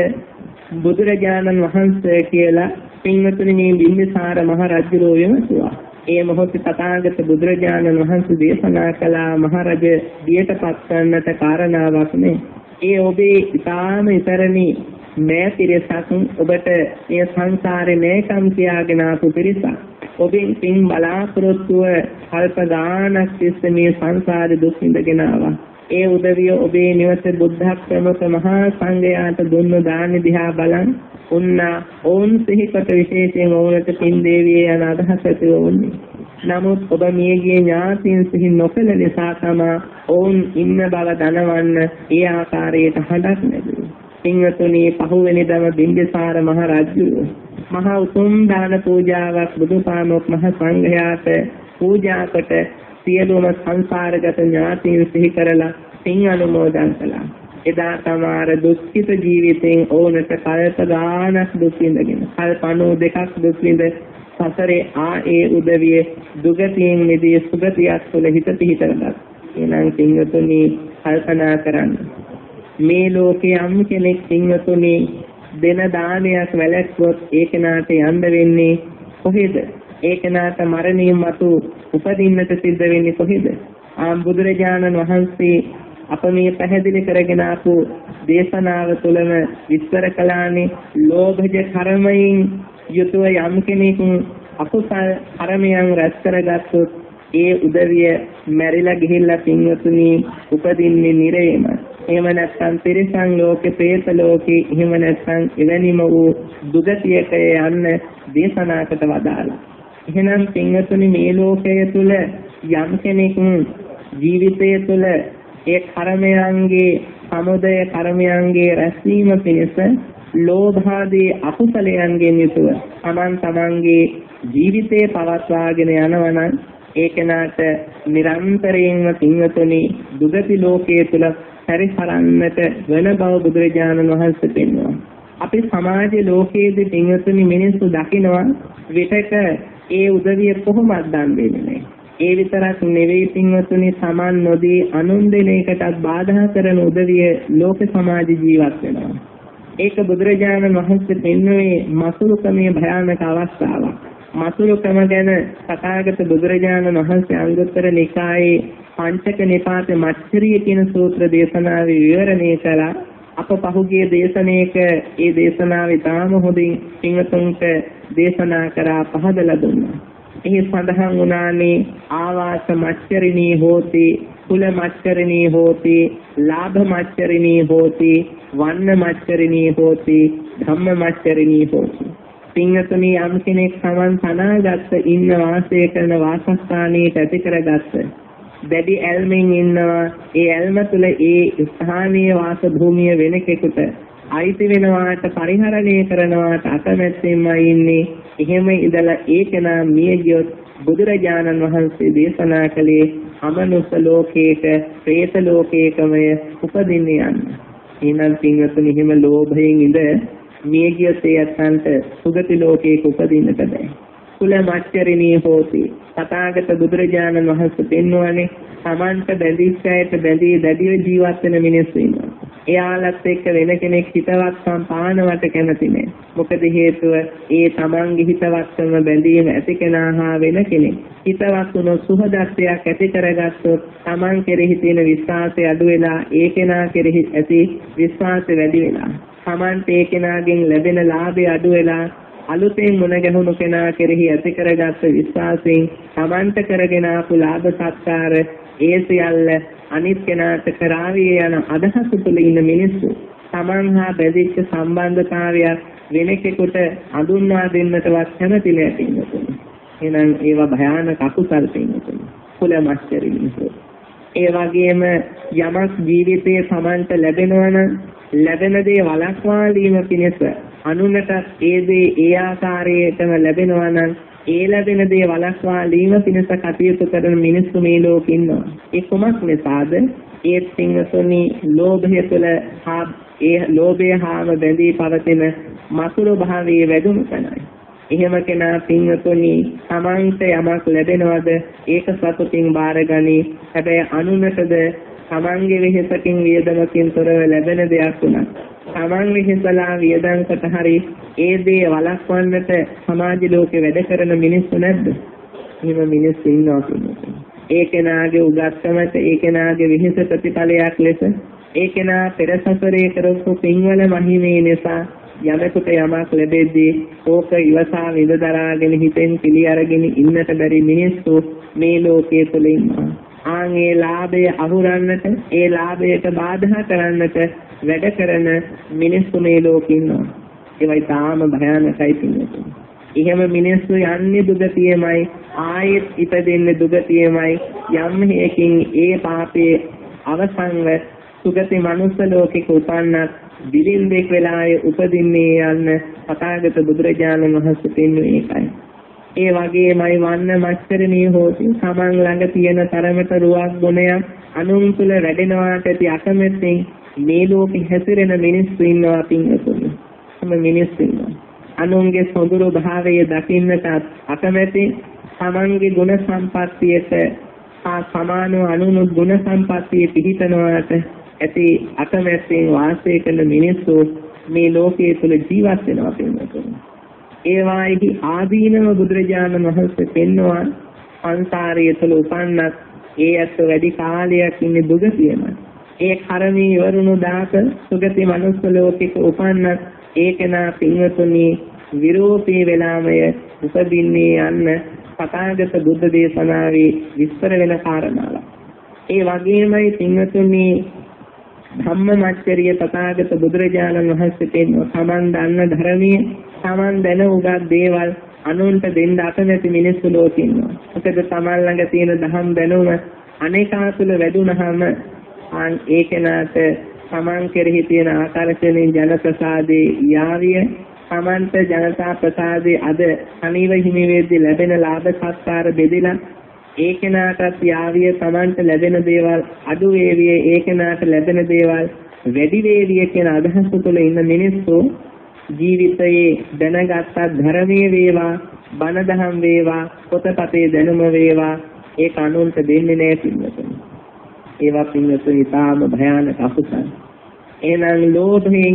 බුදුරජාණන් වහන්සේ කියලා පින්වතුනි මේ බිම්බිසාර මහ රජුරෝ විමසුවා. ඒ මොහොතේ තථාගත බුදුරජාණන් වහන්සේ දේශනා කළ මහරජ දියටපත් කරන්නට කාරණාවක් නේ. ඒ ඔබේ ඊටාම ඉතරණි මේ පිරිසක් ඔබට මේ සංසාරේ නෑකම් කියාගෙන ආපු පිරිසක්. ඔබෙන් පින් බලාපොරොත්තුව කල්ප ගානක් තිස්සේ මේ සංසාරේ දුක් විඳගෙන ආවා. ඒ උදවිය ඔබේ නිවස බුද්ධ ප්‍රමුඛ මහා සංඝයාට දුන්න දාන දිහා බලන් උන්නා ඕන් සිහිකට විශේෂයෙන් ඕනට පින් දේවිය යන අදහස ඇති වුණේ. නමුත් ඔබ මියගිය ඥාතීන් සිහි නොකළ නිසා තමයි ඕන් ඉන්න බව දනවන්න ඒ ආකාරයට හඬක් නැගුණේ. පින්වතුනි පහුවෙනිදම බිම්බිසාර මහ රජු මහා උතුම් දාන පූජාවක් බුදුපාමොක් මහ සංඝයාට පූජා කොට සියලුම සංසාරගත ඥාතීන් සිහි කරලා පින් අනුමෝදන් කළා. එදා තමාර දුක්ඛිත ජීවිතෙන් ඕනට කල්ප ගානක් දුක් විඳගෙන කල්ප 92ක් දුක් විඳ සසරේ ඒ උදවිය දුගතියෙන් මිදී සුගතියක් තුළ හිත පිහිටවගත්. එනම් පින්වතුනි කල්පනා කරන්න. මේ ලෝකේ යම් කෙනෙක් පින්වතුනි දෙන දානයක් වැළැක්වුවොත් ඒ කෙනාට යන්න වෙන්නේ කොහෙද? ඒ කෙනාට මරණින් මතු උපදින්නට සිද්ධ වෙන්නේ කොහෙද? බුදුරජාණන් වහන්සේ අප මේ පැහැදිලි කරගෙන ආපු දේශනාව තුළම විස්තර කළානේ ලෝභජ කර්මයෙන් යුතුව යම් කෙනෙක් අකුසල කර්මයන් රැස් කරගත්තොත් ඒ උදවිය මැරිලා ගිහිල්ලා පින්වතුනි උපදින්නේ නිරේම. එහෙම නැත්නම් තිරිසන් ලෝකේ, പ്രേත ලෝකේ, එහෙම නැත්නම් එවැනිම වූ දුගතියට යන්න දේශනාකට වදාළා. එහෙනම් පින්වතුනි මේ ලෝකයේ තුල යම් කෙනෙක් ජීවිතය තුළ ඒ කර්මයන්ගේ සමුදය කර්මයන්ගේ රැස්වීම පිණිස ලෝභාදී අකුසලයන්ගෙන් යුතුව තමන්ගේ ජීවිතය පවත්වාගෙන යනවනම් ඒ කෙනාට නිරන්තරයෙන්ම පින්වතුනි දුගති ලෝකයේ තුල පරිසරන්නට වෙන බව බුදුරජාණන් වහන්සේ පෙන්වනවා. අපි සමාජ ලෝකයේදී පින්වතුනි මිනිස්සු දකිනවා විතක ඒ උදවිය කොහොමද දන් දෙන්නේ? ඒ විතරක් නෙවෙයි පින්වතුනි සමාන් නොදී අනුන් දෙන එකටත් බාධා කරන උදවිය ලෝක සමාජ ජීවත් වෙනවා. ඒක බුදුරජාණන් වහන්සේ පෙන්වුවේ මසුරුකමේ භයානක අවස්ථාවක්. මසුරුකම ගැන තථාගත බුදුරජාණන් වහන්සේ අංගුත්තර නිකායේ පංචක නිපාතේ මච්චරිය කියන සූත්‍ර දේශනාවේ විවරණය කළා. අප පහුගිය දේශනාවක ඒ දේශනාවේ තාම හොඳින් පින්වතුන්ට දේශනා කරා පහදලා දුන්නා. එහි සඳහන් වුණානේ ආවාස මච්චරිණී හෝති, කුල මච්චරිණී හෝති, ලාභ මච්චරිණී හෝති, වන්න මච්චරිණී හෝති, ධම්ම මච්චරිණී හෝති. පින්වතුනි යම් කෙනෙක් සමන් තනාගත් ඉන්න වාසය කරන වාසස්ථානයේ ඇති කරගත්ත දැඩි ඇල්මෙන් ඉන්නවා. ඒ ඇල්ම තුළ ඒ ස්ථානීය වාස භූමිය වෙන කෙනෙකුට අයිති වෙනවාට පරිහරණය කරනවාට අකමැත්තෙන්මයි ඉන්නේ. එහෙම ඉඳලා ඒ කෙනා මිය ගියොත් බුදුරජාණන් වහන්සේ දේශනා කළේ අමනුෂ්‍ය ලෝකයක, പ്രേත ලෝකයකමය උපදින්නේ යන්න. එහෙනම් පින්වතුනි හිම ලෝභයෙන් ඉඳ මිය ගියොත් ඒ අත්න්ට සුගති ලෝකයක උපදින්නට බෑ. කුල මච්චරිණී හෝති. තථාගත බුදුරජාණන් වහන්සේ පෙන්වන්නේ සමන්ත බැඳිච්ච අයට බැඳී දැඩිව ජීවත් වෙන මිනිස්සු ඉන්නවා. එයාලත් එක්ක වෙන කෙනෙක් හිතවත් සම්පානවට කැමති නෑ. මොකද හේතුව ඒ තමන්ගේ හිතවත්කම බැඳීම ඇති කෙනා හා වෙන කෙනෙක් හිතවත් වුණොත් සුහදත්වයක් ඇති කරගත්තොත් තමන් කෙරෙහි තියෙන විශ්වාසය අඩු වෙලා ඒ කෙනා කෙරෙහි ඇති විශ්වාසය වැඩි වෙලා තමන්ට ඒ කෙනාගෙන් ලැබෙන ලාභය අඩු වෙලා අලුතෙන් මුණ ගැහුණු කෙනා කෙරෙහි ඇති කරගත්ත විශ්වාසයෙන් තමන්ට කරගෙන ආපු ලාභ සත්කාර ඒ සියල්ල අනිත් කෙනාට කරාවිය යන අදහස තුළ ඉන්න මිනිස්සු තමන් හා බැඳිච්ච සම්බන්ධතාවයක් වෙන කෙනෙකුට අඳුන්වා දෙන්නටවත් කැමති නෑ පින්වතුනි. එහෙනම් ඒවා භයානක අකුසල් පින්වතුනි. කුල මච්චරිණී. ඒ වගේම යමක් ජීවිතයේ තමන්ට ලැබෙනවා නම් ලැබෙන දේ වළක්වාලීම පිණිස අනුන්ට ඒ දේ ඒ ආකාරයටම ලැබෙනවා නම් ඒ ලැබෙන දේ වළක්වාලීම පිණිස කටයුතු කරන මිනිස්සු මේ ලෝකෙ ඉන්නවා. ඒ කොමක් නිසාද? ඒ පින්වතුනි ලෝභය තුළ ඒ ලෝභය හාම බැඳී පවතින මසුරු භාවයේ වැඩුණු තැනයි. එහෙම කෙනා පින්වතුනි තමන්ට යමක් ලැබෙනවද ඒක සතුටින් බාරගනි. හැබැයි අනුනටද තමන්ගේ වෙහෙසකින් වියදමකින් තොරව ලැබෙන දෙයක් වුණත් තමන් වෙහෙසලා වියදම්කට හරි ඒ දේ වළක්වන්නට සමාජ ලෝකේ වැඩ කරන මිනිස්සු නැද්ද? එහෙම මිනිස්සු ඉන්නවා පින්වතුනි. ඒ කෙනාගේ උගත්කමට ඒ කෙනාගේ වෙහෙස ප්‍රතිඵලයක් ලෙස ඒ කෙනා පෙර සසරේ කරපු පින්වල මහිමේ නිසා යමෙකුට යමක් ලැබෙද්දී ඕක ඉවසා විඳ දරාගෙන හිතෙන් පිළි අරගෙන ඉන්නට බැරි මිනිස්සු මේ ලෝකයේ තුල ඉන්නවා. ආන්ගේ ලාභය අහුරන්නට ඒ ලාභයට බාධා කරන්නට වැඩ කරන මිනිස්සු මේ ලෝකේ ඉන්නවා. ඒවයි තාම භයානකයි පින්වතුනි. එහෙම මිනිස්සු යන්නේ දුගතියමයි ආයෙත් ඉපදෙන්නේ දුගතියමයි යම් හේකින් ඒ පාපයේ අවසන්ව සුගති මනුස්ස ලෝකෙක උපන්නත් දිලින්දෙක් වෙලාවේ උපදින්නේ යන්න පතාගත බුදුරජාණන් වහන්සේ පෙන්වන්නේ ඒකයි. ඒ වගේමයි වන්න මච්චරණී හෝති සමන් ළඟ තියෙන තරමට රුවක් ගුණයක් අනුන් තුල වැඩෙනවාට ඇති අකමැත්තෙන් මේ ලෝකෙ හැසිරෙන මිනිස්සු ඉන්නවා පින්වතුනි. හැම මිනිස්සු ඉන්නවා. අනුන්ගේ සොඳුරු භාවය දකින්නට අකමැති තමන්ගේ ගුණ සම්පත්තියට සමානව අනුනුත් ගුණ සම්පත්තිය පිහිටනවාට ඇති අකමැත්තෙන් වාසය කරන මිනිස්සු මේ ලෝකයේ තුල ජීවත් වෙනවා පින්වතුනි. ඒවායිහි ආදීනව බුදුරජාණන් වහන්සේ පෙන්වුවා සංසාරයේ තුල උපන්නත් ඒ ඇත්ත වැඩි කාලයක් ඉන්නේ දුගතියමයි. ඒ කර්මී ඉවරුණු දාක සුගති මනුස්ස ලෝකෙක උපන්නත් ඒකනා පින්වතුනි විරෝපී වෙලාමය උපදින්නේ යන්න පතාගත බුද්ධ දේශනාවේ විස්තර වෙන කාරණාවක්. ඒ වගේමයි පින්වතුනි ධම්මමච්චරිය තථාගත බුදුරජාණන් වහන්සේ පෙන්වන සමන් දන්න ධර්මයේ සමන් දැන උගත් දේවල් අනුන්ට දෙන්න අකමැති මිනිස්සු ලෝකෙ ඉන්නවා. මොකද තමන් ළඟ තියෙන ධම් දැනුම අනේකා තුල වැඩුණාම ඒ කෙනාට සමන් කෙරෙහි තියෙන ආකර්ෂණයෙන් ජන ප්‍රසාදේ යාවිය සමන්ත ජනතා ප්‍රසාදේ අද අනිව හිමි වේදී ලැබෙන ලාභ සත්කාර බෙදලා ඒ කෙනාටත් යාවිය තමන්ට ලැබෙන දේවල් අඩු වේවිය ඒ කෙනාට ලැබෙන දේවල් වැඩි වේවිය කියන අදහස තුළ ඉන්න මිනිස්සු ජීවිතයේ දැනගත් ධර්මයේ වේවා බණ දහම් වේවා පොතපතේ දැනුම වේවා ඒ කනුන්ට දෙන්නේ නැහැ පින්වතුනි. ඒවා පින්වතුනි තාම භයානක අකුසල. එහෙනම් ලෝභයෙන්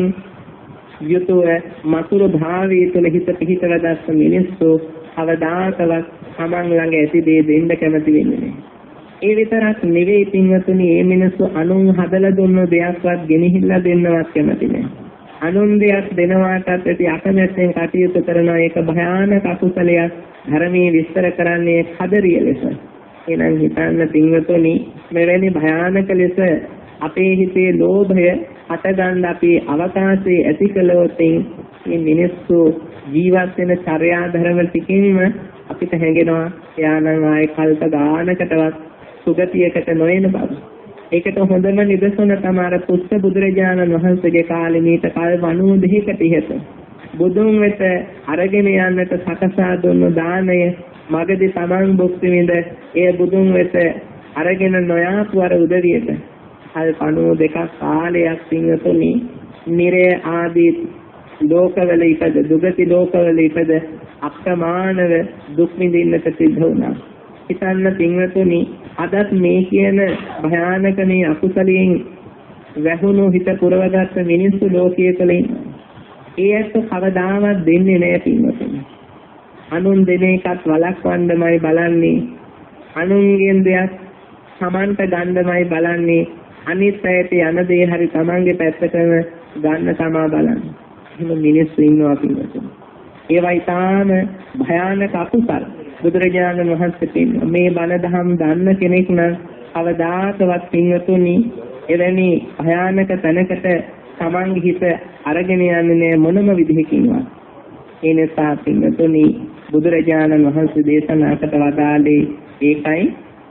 යුතුව මතුරු භාවයේ තුල හිත පිහිටවදස්ස මිනිස්සු අවදාතවත් තමන් ළඟ ඇති දේ දෙන්න කැමති වෙන්නේ නැහැ. ඒ විතරක් නෙවෙයි පින්වතුනි මේ මිනිස්සු අනුන් හදලා දුන්න දෙයක්වත් ගෙනහිල්ලා දෙන්නවත් කැමති නැහැ. අනුන් දෙයක් දෙනවාටත් ඇති අකමැත්තෙන් කටයුතු කරන එක භයානක අකුසලයක්. ධර්මයේ විස්තර කරන්නේ කදරිය ලෙස. එහෙනම් හිතන්න පින්වතුනි මෙවැනි භයානක ලෙස අපේ හිතේ ලෝභය අතගන්න අපි අවකාශයේ ඇති කළොත් මේ මිනිස්සු ජීවත් වෙන චර්යා ධර්ම ටිකින්ම අපිට හැඟෙනවා එයානම් ආයේ කල්ප ගානකටවත් සුගතියකට නොයන බව. ඒකට හොඳම නිදසුන තමයි පුත්ත බුදුරජාණන් වහන්සේගේ කාලේ මීට කල් 92කට ඉහත බුදුන් වෙත අරගෙන යන්නට සකසා දුන්නු දාණය මගදී තමන් භුක්ති විඳ ඒ බුදුන් වෙත අරගෙන නොයාපු අර උදවියට කල් 92ක් කාලයක් පින්වතුනි නිරය ආදී ලෝකවල ඉපද දුගති ලෝකවල ඉපද අප්‍රමාණව දුක් විඳින්නට සිද්ධ වුණා. හිතන්න පින්වතුනි අදත් මේ කියන භයානක මේ අකුසලයෙන් වැහුණු හිත පුරවගත්ත මිනිස්සු ලෝකයේ තුල ඉන්නවා. ඒ ඇත්ත කවදාවත් දෙන්නේ නැහැ පින්වතුනි. අනුන් දෙන එකත් වළක්වන්නමයි බලන්නේ. අනුන්ගෙන් දෙයක් සමන්ත ගන්නමයි බලන්නේ. අනිත් පැයට යන දේ හරි තමන්ගේ පැත්තටම ගන්න තමා බලන්නේ. එහෙම මිනිස්සු ඉන්නවා පින්වතුනි. ඒවයි තාම භයානක අකුසල. බුදුරජාණන් වහන්සේ පෙන්වන මේ බණ දහම් දන්න කෙනෙක් නම් අවදාතවත් පින්වතුනි එවැනි භයානක තැනකට තමන්ගේ හිත අරගෙන යන්නේ නෑ මොනම විදිහකින්වත්. ඒ නිසා පින්වතුනි බුදුරජාණන් වහන්සේ දේශනා කොට වදාළේ ඒකයි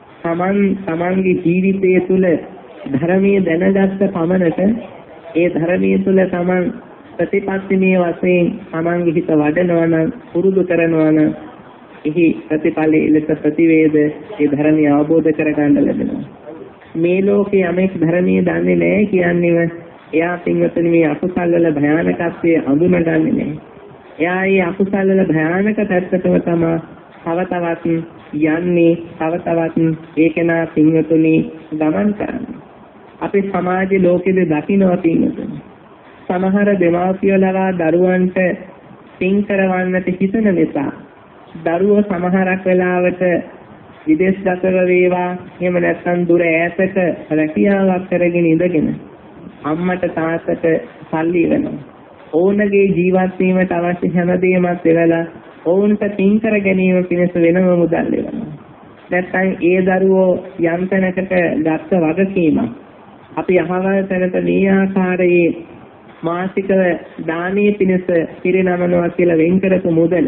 තමන්ගේ ජීවිතය තුළ ධර්මයේ දැනගත්ත පමණට ඒ ධර්මයේ තුළ තමන් ප්‍රතිපත්තිමය වශයෙන් තමන්ගේ හිත වඩනවා නම් පුරුදු කරනවා නම් එහි ප්‍රතිඵලයේ ලෙස ප්‍රතිවේද ඒ ධර්මය අවබෝධ කරගන්න ලැබෙනවා. මේ ලෝකේ යමෙක් ධර්මයේ දන්නේ නැහැ කියන්නේම එයා පින්වතුනි මේ අකුසල් වල භයානකත්වයේ අඳුනගන්නේ නැහැ. එයා ඒ අකුසල වල භයානක පැත්තටම තමයි තව තවත් යන්නේ, තව තවත් ඒකේනා පින්වතුනි ගමන් කරන්නේ. අපි සමාජයේ ලෝකෙද දකින්නවා පින්වතුනි. සමහර දෙමාපියෝ ලවා දරුවන්ට පින් කරවන්නට හිතන නිසා දරුවෝ සමහරක් වෙලාවට විදේශගතව වේවා, එහෙම නැත්නම් දුර ඈතක රැකියාවක් කරගෙන ඉඳගෙන අම්මට තාත්තට සල්ලි වෙනවා. ඔවුන්ගේ ජීවත් වීමට අවශ්‍ය හැමදේමත් එවලා ඔවුන්ට පින් කර ගැනීම පිණිස වෙනම මුදල් ලැබෙනවා. නැත්නම් ඒ දරුවෝ යම් තැනකට ගත්ත වගකීමක් අපි අහවල් තැනට මේ ආකාරයේ මාසිකව දානීය පිණිස පිරිනමනවා කියලා වෙන් කරපු මුදල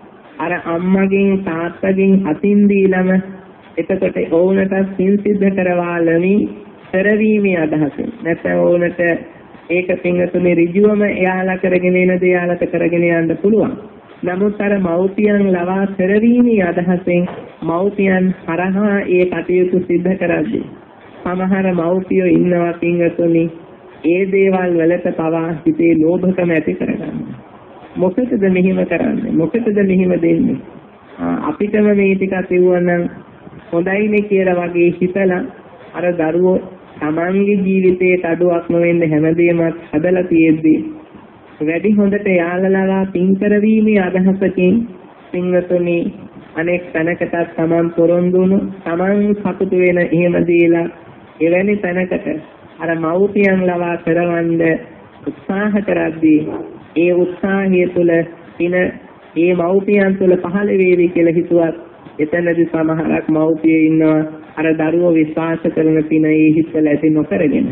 අර අම්මගෙන් තාත්තගෙන් අතින් දීලම එතකොට ඔවුන්ට සිල් සිද්ධ කරවාලමින් පෙරවීමේ අදහසින් නැත්නම් ඔවුන්ට ඒක පින්තුනේ ඍජුවම එයාලා කරගෙන එන දේ එයාලට කරගෙන යන්න පුළුවන්. නමුත් අර මව්පියන් ලවා පෙරවීමේ අදහසෙන් මව්පියන් හරහා ඒ කටයුතු සිද්ධ කරද්දී සමහර මව්පියෝ ඉන්නවා පින්තුනේ ඒ දේවල් වලට පවා හිතේ ලෝභකම ඇති කරගන්නවා. මොකටද මෙහිම කරන්නේ? මොකටද මෙහිම දෙන්නේ? අපිටම මේ ටික තියුවනම් හොඳයිනේ කියලා වගේ හිතලා අර දරුවෝ තමන්ගේ ජීවිතයේ අඩුවක් නොවෙන්න හැමදේම හදලා තියෙද්දී වැඩි හොඳට යාළලා පින් කරවීමේ අදහසකින් පින්වතුනි අනෙක් තැනකටත් තමන් පොරොන්දුණු තමන් සතුටු වෙන එහෙම දීලා එවැනි තැනකට අර මව්පියන් ලවා කරවන්න උත්සාහ කරද්දී ඒ උත්සාහය තුළ පින ඒ මව්පියන් තුළ පහළ වේවි කියලා හිතුවත් එතනදී සමහරක් මව්පියෝ ඉන්නවා අර දරුවෝ විශ්වාස කරන පින ඒ හිතවල ඇති නොකරගෙන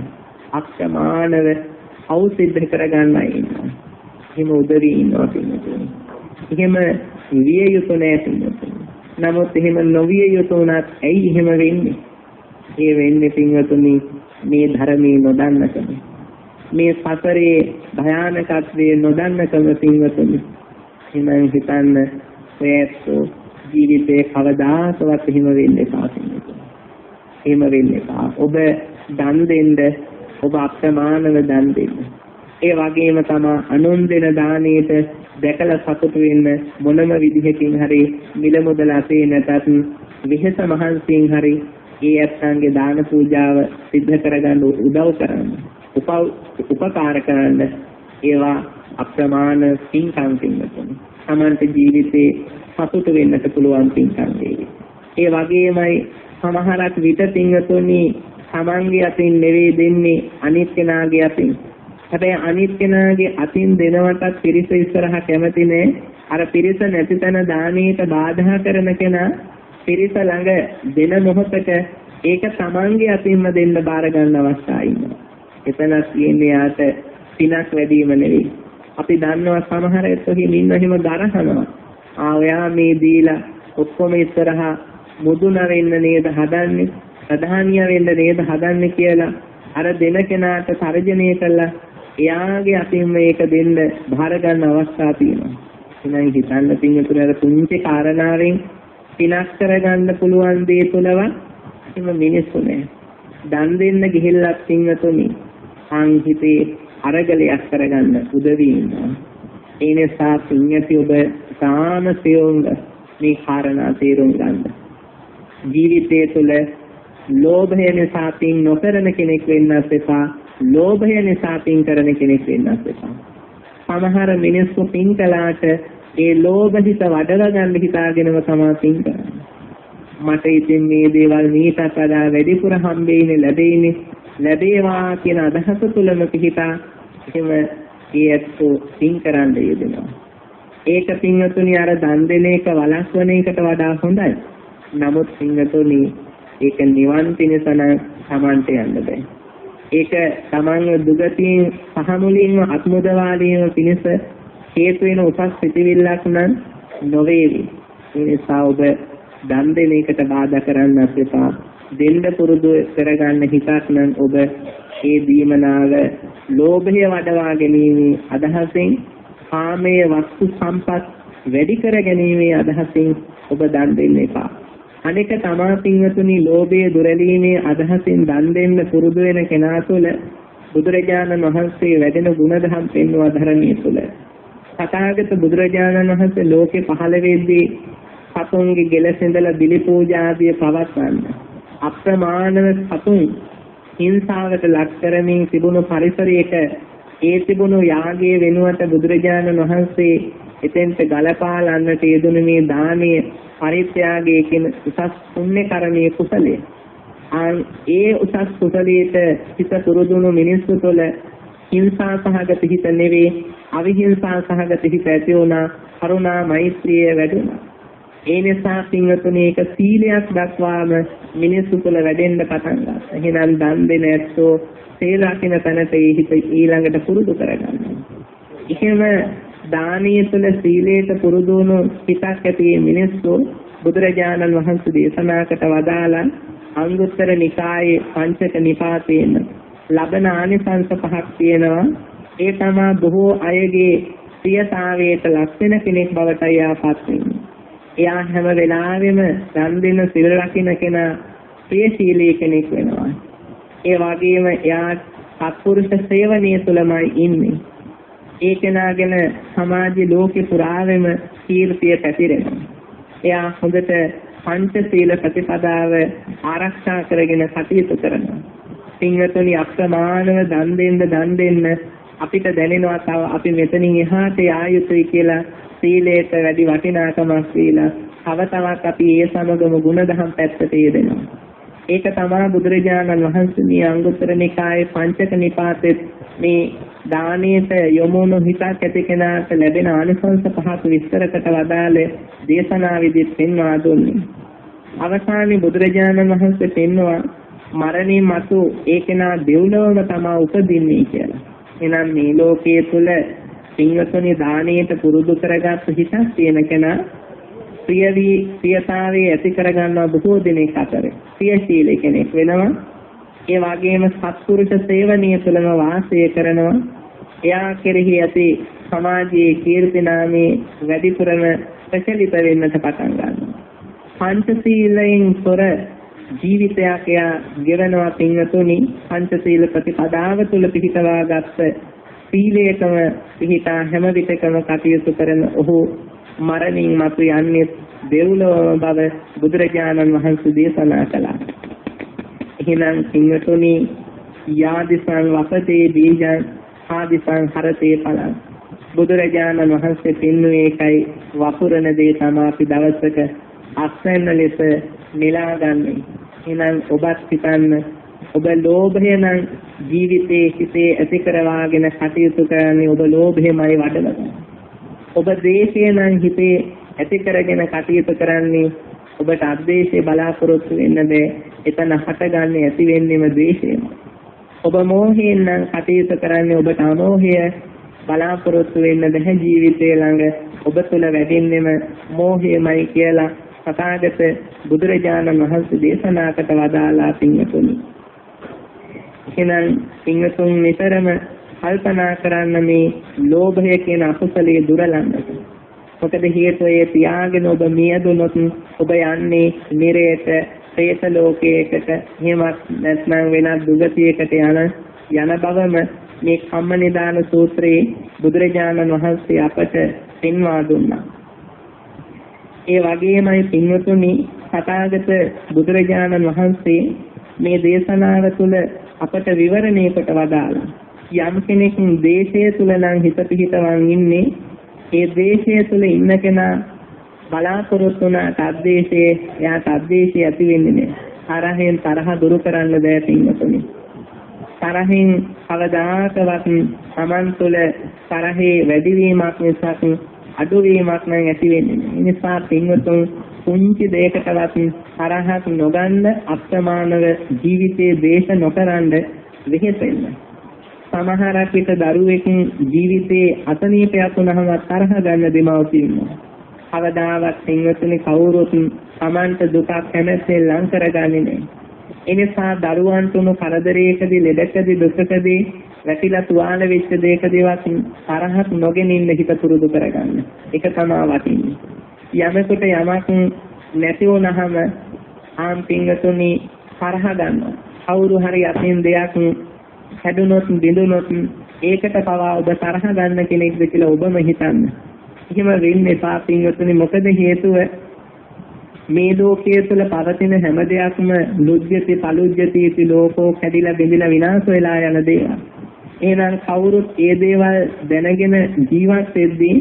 අක්ෂමානව අවසිද්ධ කරගන්නයි ඉන්නවා. එහෙම උදවි ඉන්නවා පින්වතුනි. එහෙම විය යුතු නැහැ පින්වතුනි. නමුත් එහෙම නොවිය යුතු උනත් ඇයි එහෙම වෙන්නේ? ඒ වෙන්නේ පින්වතුනි මේ ධර්මයේ නොදන්නකම. මේ සසරේ භයානකත්වයේ නොදන්නකම පින්වතුනි. එහෙනම් හිතන්න ප්‍රේතෝ ජීවිතේ කවදාකවත් එහෙම වෙන්නේ නැහැ. එහෙම වෙන්නේ නැහැ. ඔබ දන් දෙන්න, ඔබ අප්‍රමාණව දන් දෙන්න. ඒ වගේම තමයි අනුන් දෙන දාණයට දැකලා සතුටු වෙන්න මොනම විදිහකින් හරි මිල මුදල ඇතේ නැතත් විහෙස මහන්සියෙන් හරි ඒ ඇත්තන්ගේ දාන පූජාව සිද්ධ කරගන්න උදව් කරන්න. උපකාර කරන්න. ඒවා අප්‍රමාණ පින්කම් පින්වතුනි. සමන්ත ජීවිතේ සතුට වෙන්නට පුළුවන් පින්කම් වේවි. ඒ වගේමයි සමහරක් විට පින්වතුනි තමන්ගේ අතින් නෙවෙයි දෙන්නේ අනිත් කෙනාගේ අතින්. හැබැයි අනිත් කෙනාගේ අතින් දෙනවටත් පිරිස ඉස්සරහා කැමති නෑ. අර පිරිස නැති තැන දානීයට බාධා කරන කෙනා පිරිස ළඟ දෙන මොහොතක ඒක තමන්ගේ අතින්ම දෙන්න බාර ගන්න අවස්ථා ඉන්නවා. එතනත් කියන්නේ යාට පිනක් වැඩිම නෙවෙයි. අපි දන්නවා සමහර එක්කෙනෙක් ඉන්න හිම දරහනවා. ඔයා මේ දීලා ඔක්කොම ඉස්සරහා මුදුන වෙන්න නේද හදන්නේ? ප්‍රධානිය වෙන්න නේද හදන්නේ කියලා අර දෙන කෙනාට තර්ජනය කළා. එයාගේ අතින් මේක දෙන්න බාර ගන්න අවස්ථා තියෙනවා. එහෙනම් හිතන්න පින්තුන අර පුංචි කාරණාවෙන් පිනක් කරගන්න පුළුවන් දේ තුලවත් එහෙම මිනිස්සු නෑ. දන් දෙන්න ගිහිල්ලත් පින්තුනි සංහිතේ අරගලයක් කරගන්න උදවි ඉන්නවා. ඒ නිසා පින්යති ඔබ සාමසියුංග මේ කාරණා තේරුම් ගන්න. ජීවිතය තුළ ලෝභය නිසා පින් නොකරන කෙනෙක් වෙන්නත් එපා. ලෝභය නිසා පින් කරන කෙනෙක් වෙන්නත් එපා. සමහර මිනිස්සු පින් කළාට ඒ ලෝභ හිත වඩව ගන්න හිතාගෙනම තමයි පින් කරන්නේ. මට ඉතින් මේ දේවල් මීටත් වඩා වැඩිපුර හම්බෙන්නේ ලැබේවා කියන අදහස තුළම පිහිටා එහෙම ඒත්තු පින් කරන්න යෙදෙනවා. ඒක පින්වතුනි අර දන් දෙන එක වළක්වන එකට වඩා හොඳයි. නමුත් පින්වතුනි ඒක නිවන් පිණිස නම් Tamante යන්න බෑ. ඒක Tamange දුගතියෙන් පහමුලින්ම අත්මුදවාලීම පිණිස හේතු වෙන උසස් සිටිවිල්ලක් නම් නොවේවි. ඒ නිසා ඔබ දන් දෙන එකට බාධා කරන්නත් එපා. දෙන්න පුරුදු කරගන්න හිතක් නම් ඔබ ඒ දීමනාව ලෝභය වඩවා ගැනීමේ අදහසින් කාමයේ වස්තු සම්පත් වැඩි කර ගැනීමේ අදහසින් ඔබ දන් දෙන්න එපා. අනෙක තමා පින්වතුනි ලෝභයේ දුරලීමේ අදහසින් දන් දෙන්න පුරුදු වෙන කෙනා තුළ බුදුරජාණන් වහන්සේ වැඩෙන ගුණධම් පෙන්වන ධර්මයේ තුළ තථාගත බුදුරජාණන් වහන්සේ ලෝකේ පහළ වෙද්දී සතුන්ගේ ගෙලසෙඳලා බිලි පූජා ආදිය පවත්වන්න අප්‍රමාණව සතුන් හිංසාවට ලක් කරමින් තිබුණු පරිසරයක ඒ තිබුණු යාගයේ වෙනුවට බුදුරජාණන් වහන්සේ එතෙන්ට ගලපාලන්නට යෙදුණු මේ දානීය පරිත්‍යාගයේ කියන උසස් පුණ්‍ය කර්මයේ කුසලයේ ඒ උසස් කුසලයට හිත පුරුදුණු මිනිස්සු තුළ හිංසා සහගත හිත නෙවේ අවිහිංසා සහගත හිත ඇති වුණා කරුණා මෛත්‍රිය වැඩි වුණා. ඒ නිසා පින්වතුනි ඒක සීලයක් දක්වාම මිනිස්සු තුළ වැඩෙන්න පටන් ගත්තා. එහෙනම් දන් දෙන ඇත්තෝ සීල රකින්න තැනට හිත ඊළඟට පුරුදු කරගන්න. එහෙම දානීය තුළ සීලයට පුරුදු වුණු හිතක් ඇති මිනිස්සු බුදුරජාණන් වහන්සේ දේශනාකට වදාළා අංගුත්තර නිකායේ පංචක නිපාතේන ලබන ආනිසංස පහක් තියෙනවා. ඒ තමයි බොහෝ අයගේ ප්‍රියතාවයට ලක් වෙන කෙනෙක් බවට යාපත් වෙන්නේ. එයා හැම වෙලාවෙම දන් දෙන සිල් රකින්න කෙනා ප්‍රියශීලී කෙනෙක් වෙනවා. ඒ වගේම එයා සත්පුරුෂ සේවනයේ තුලමයි ඉන්නේ. ඒ කෙනාගෙන සමාජයේ ලෝකේ පුරාවෙම කීර්තිය පැතිරෙනවා. එයා හොඳට පංචශීල ප්‍රතිපදාව ආරක්ෂා කරගෙන කටයුතු කරනවා. පින්වතුනි අප්‍රමාණව දන් දෙන්න අපිට දැනෙනවා තව අපි මෙතනින් එහාට යා යුතුයි කියලා සීලයට වැඩි වටිනාකමක් දීලා තව තවත් අපි ඒ සමගම ගුණධම් පැත්තට යෙදෙනවා. ඒක තමයි බුදුරජාණන් වහන්සේ මේ අංගුත්තර නිකායේ පංචක නිපාතේ මේ දානීයට යොමුණු හිතක් ඇති කෙනාට ලැබෙන ආනිසංස පහක් විස්තරකට වදාළේ දේශනා විදිහට පෙන්වා දුන්නේ. අවසානයේ බුදුරජාණන් වහන්සේ පෙන්වුවා මරණින් මතු ඒ කෙනා දෙව්ලොවම තමයි උපදින්නේ කියලා. එහෙනම් මේ ලෝකයේ තුල පින්වතුනි දානීයට පුරුදු කරගත් හිතක් තියෙන කෙනා ප්‍රියතාවයේ ඇති කරගන්නවා බොහෝ දිනක අතර. ප්‍රියශීලී කෙනෙක් වෙනවා. ඒ වගේම සත්පුරුෂ සේවනීය තුලම වාසය කරනවා. එයා කෙරෙහි ඇති සමාජයේ කීර්ති නාමයේ වැඩිපුරම ප්‍රචලිත වෙන්නට පටන් ගන්නවා. පංචශීලයෙන් තොර ජීවිතයක් එයා ගෙවනවා පින්වතුනි. පංචශීල ප්‍රතිපදාව තුල පිහිටවාගත් සීලයකම පිහිටා හැම විටකම කටයුතු කරන ඔහු මරණින් මතු යන්නේ දෙව්ලොව බව බුදුරජාණන් වහන්සේ දේශනා කළා. එහෙනම් පින්වතුනි යාදිසං වපතේ බීජං ආදිසං හරතේ ඵලං බුදුරජාණන් වහන්සේ පෙන්වුවේ ඒකයි වපුරන දේ තමයි අපි දවසක අස්වැන්න ලෙස නෙලා ගන්න. එහෙනම් ඔබත් හිතන්න ඔබ ලෝභය නම් ජීවිතයේ හිතේ ඇති කරවාගෙන කටයුතු කරන්නේ ඔබ ලෝභයමයි වඩනවා. ඔබ ද්වේෂය නම් හිතේ ඇති කරගෙන කටයුතු කරන්නේ ඔබට අද්වේෂය බලාපොරොත්තු වෙන්න බෑ. එතන හටගන්නේ ඇති වෙන්නේම ද්වේෂයම. ඔබ මෝහයෙන් නම් කටයුතු කරන්නේ ඔබට අමෝහය බලාපොරොත්තු වෙන්න බෑ. ජීවිතේ ළඟ ඔබ තුළ වැඩෙන්නේම මෝහයමයි කියලා තථාගත බුදුරජාණන් වහන්සේ දේශනාකට වදාළා පින්වතුනි. එහෙනම් පින්වතුන් නිතරම කල්පනා කරන්න මේ ලෝභය කියන අකුසලයේ දුරලන්නට. මොකද හේතුව ඒ තියාගෙන ඔබ මියදුනොත් ඔබ යන්නේ නිරේත പ്രേත ලෝකයකට එහෙමත් නැත්නම් වෙනත් දුගතියකට යන බවම මේ කම්මනිදාන සූත්‍රයේ බුදුරජාණන් වහන්සේ අපට පෙන්වා දුන්නා. ඒ වගේමයි පින්වතුනි තථාගත බුදුරජාණන් වහන්සේ මේ දේශනාව තුළ අපට විවරණය කොට වදාළා. යම් කෙනෙක් දේශය තුළ නම් හිත පිහිටවන් ඉන්නේ ඒ දේශය තුළ ඉන්න කෙනා බලාපොරොත්තු වුණාට අද්වේෂයේ එයාට අද්වේෂය ඇති වෙන්නේ නැහැ. තරහෙන් තරහ දුරු කරන්න බෑ පින්වතුනි. තරහෙන් කවදාකවත් Taman තුළ තරහේ වැඩිවීමක් මිසක් අඩුවීමක් නම් ඇති වෙන්නේ නැහැ. ඒ නිසා පින්වතුන් පුංචි දෙයකටවත් තරහක් නොගන්න අප්‍රමාණව ජීවිතයේ දේශ නොකරන වෙහෙසෙන්න. සමහරක් විට දරුවෙක් ජීවිතයේ අසනීපයක් වුණාම තරහ ගන්න දෙමව්පියෝ. කවදාවත් පින්වතුනි කවුරුත් Tamanට දුකක් කැමැත්තෙන් ලං කරගන්නේ නැහැ. ඒ නිසා දරුවන්ට උණු කරදරයකදී ලෙඩකදී දුකකදී වැටිලා තුවාල වෙච්ච දෙයකදීවත් තරහක් නොගෙන ඉන්න හිත පුරුදු කරගන්න. ඒක තමයි වටින්නේ. යමෙකුට යමක් නැති වුණාම පින්වතුනි තරහ ගන්නවා. කවුරු හරි අතින් දෙයක් හැදුනොත් බිඳුනොත් ඒකට පවා ඔබ තරහ ගන්න කෙනෙක්ද කියලා ඔබම හිතන්න. එහෙම වෙන්න එපා පින්වතුනි. මොකද හේතුව මේ ලෝකයේ තුල පවතින හැම දෙයක්ම ලුජ්ජති පලුජ්ජති ලෝකෝ කැඩිලා බිඳිලා විනාශ වෙලා යන දේවල්. එහෙනම් කවුරුත් ඒ දේවල් දැනගෙන ජීවත් වෙද්දී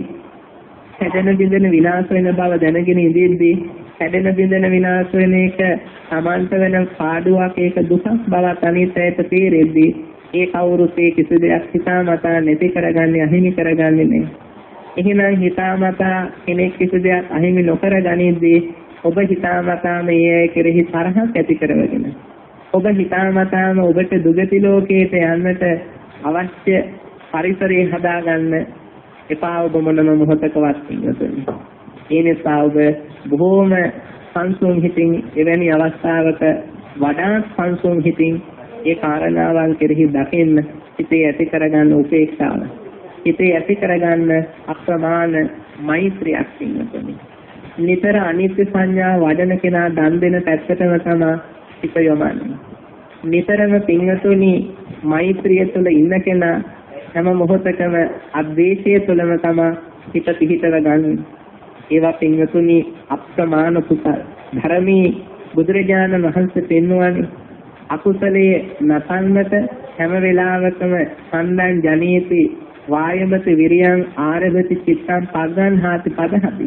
කැඩෙන බිඳෙන විනාශ වෙන බව දැනගෙන ඉඳිද්දී කැඩෙන බිඳෙන විනාශ වෙන එක සමාන්ත වෙන පාඩුවක්, ඒක දුකක් බවක් අනිත්‍යයට තේරෙද්දී ඒ කවුරුත් ඒ කිසි දෙයක් හිතාමතා නැති කරගන්නේ, අහිමි කරගන්නේ නැහැ. එහෙනම් හිතාමතා කෙනෙක් කිසි දෙයක් අහිමි නොකර ගනිද්දී ඔබ හිතාමතාම ඒ කෙරෙහි තරහක් ඇති කරවගෙන ඔබ හිතාමතාම ඔබට දුගති ලෝකයට යන්නට අවශ්‍ය පරිසරය හදාගන්න එපා ඔබ මොනම මොහොතකවත් ඉන්නතුනි. ඒ නිසා ඔබ බොහෝම සංසුන් හිතින් එවැනි අවස්ථාවක වඩා සංසුන් හිතින් ඒ කාරණාවන් කෙරෙහි දකින්න හිතේ ඇති කරගන්න උපේක්ෂාව. හිතේ ඇති කරගන්න අප්‍රමාණ මෛත්‍රියක් ඉන්නතුනි. නිතර අනිත්‍ය සංඥා වඩන කෙනා දන් දෙන පැත්තටම තමයි හිත යොමන්නේ. නිතරම පින්වතුනි මෛත්‍රිය තුළ ඉන්න කෙනා හැම මොහොතකම අද්වේෂය තුළම තමයි හිත පිහිටව ගන්න. ඒවා පින්වතුනි අප්‍රමාණ කුසල ධර්මී බුදුරජාණන් වහන්සේ පෙන්වන්නේ අකුසලයේ නසන්නට හැම වෙලාවකම සම්දන් ජනේති වායමති විරියං ආරභති චිත්තං පග්ගන්හාති පදහති.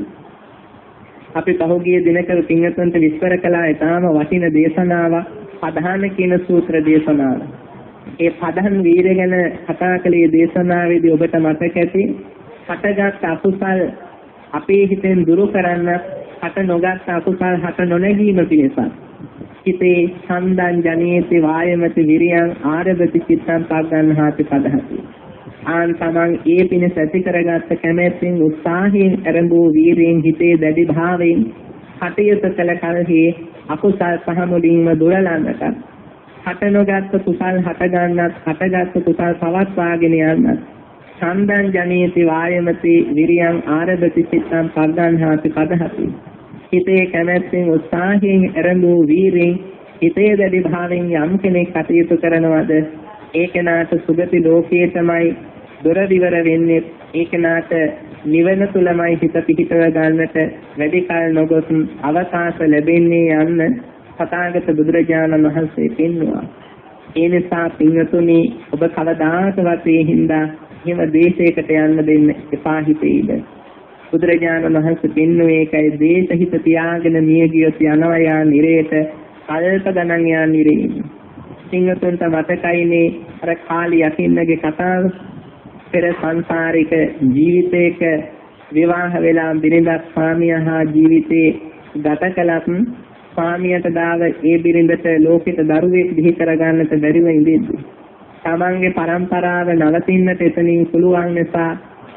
අපි පහුගිය දිනක පින්වතුන්ට විස්තර කළා ඊටාම වටින දේශනාව පධාන කියන සූත්‍ර දේශනාව. ඒ පධාන වීරය ගැන කතා කළේ දේශනාවේදී ඔබට මතක ඇති හටගත් අකුසල් අපේ හිතෙන් දුරු කරන්න හට නොගත් අකුසල් හට නොනැගීම පිණිස හිතේ සම්දන් ජනේති වායමති විරියං ආරභති චිත්තං පග්ගන්හාති පදහති. ආන් තමන් ඒ පිණිස ඇති කරගත්ත කැමැත්තෙන් උත්සාහයෙන් ආරම්භ වීරයෙන් හිතේ දැඩි භාවයෙන් කටයුතු කළ කලෙහි අකුසල් පහ මුලින්ම දුරලන්නට හට නොගත් කුසල් හට ගන්නත් හටගත් කුසල් පවත්වාගෙන යන්නත් සම්දන් ජනේති වායමති විරියං ආරභති චිත්තං පග්ගන්හාති පදහති. හිතේ කැමැත්තෙන් උත්සාහයෙන් ආරම්භ වීරයෙන් හිතේ දැඩි භාවයෙන් යම් කෙනෙක් කටයුතු කරනවද ඒ කෙනාට සුගති ලෝකයේ තමයි දොර විවර වෙන්නේ. ඒ කෙනාට නිවන තුලමයි හිත පිහිටව ගන්නට වැඩි කල නොගොස් අවකාශ ලැබෙන්නේ යන්න තථාගත බුදුරජාණන් වහන්සේ පෙන්වුවා. ඒ නිසා පින්වතුනි ඔබ කවදාකවත් ඒ හින්දා හිම දේශයකට යන්න දෙන්න එපා හිතේද. බුදුරජාණන් වහන්සේ පෙන්වුවේ ඒකයි දේශහිත තියාගෙන මිය ගියොත් යනවා යා නිරේත කල්ප ගණන් යා නිරේ. සිංහතුන්ට මතකයිනේ අර කාලි යකින්නගේ කතාව. පෙර සංසාරික ජීවිතයක විවාහ වෙලා බිරිඳක් ස්වාමියා හා ජීවිතේ ගත කළත් ස්වාමියාට දාව ඒ බිරිඳට ලෝකෙට දරුවෙක් බිහි කරගන්නට බැරිව ඉඳිද්දී තමන්ගේ පරම්පරාව නවතින්නට එතනින් පුළුවන් නිසා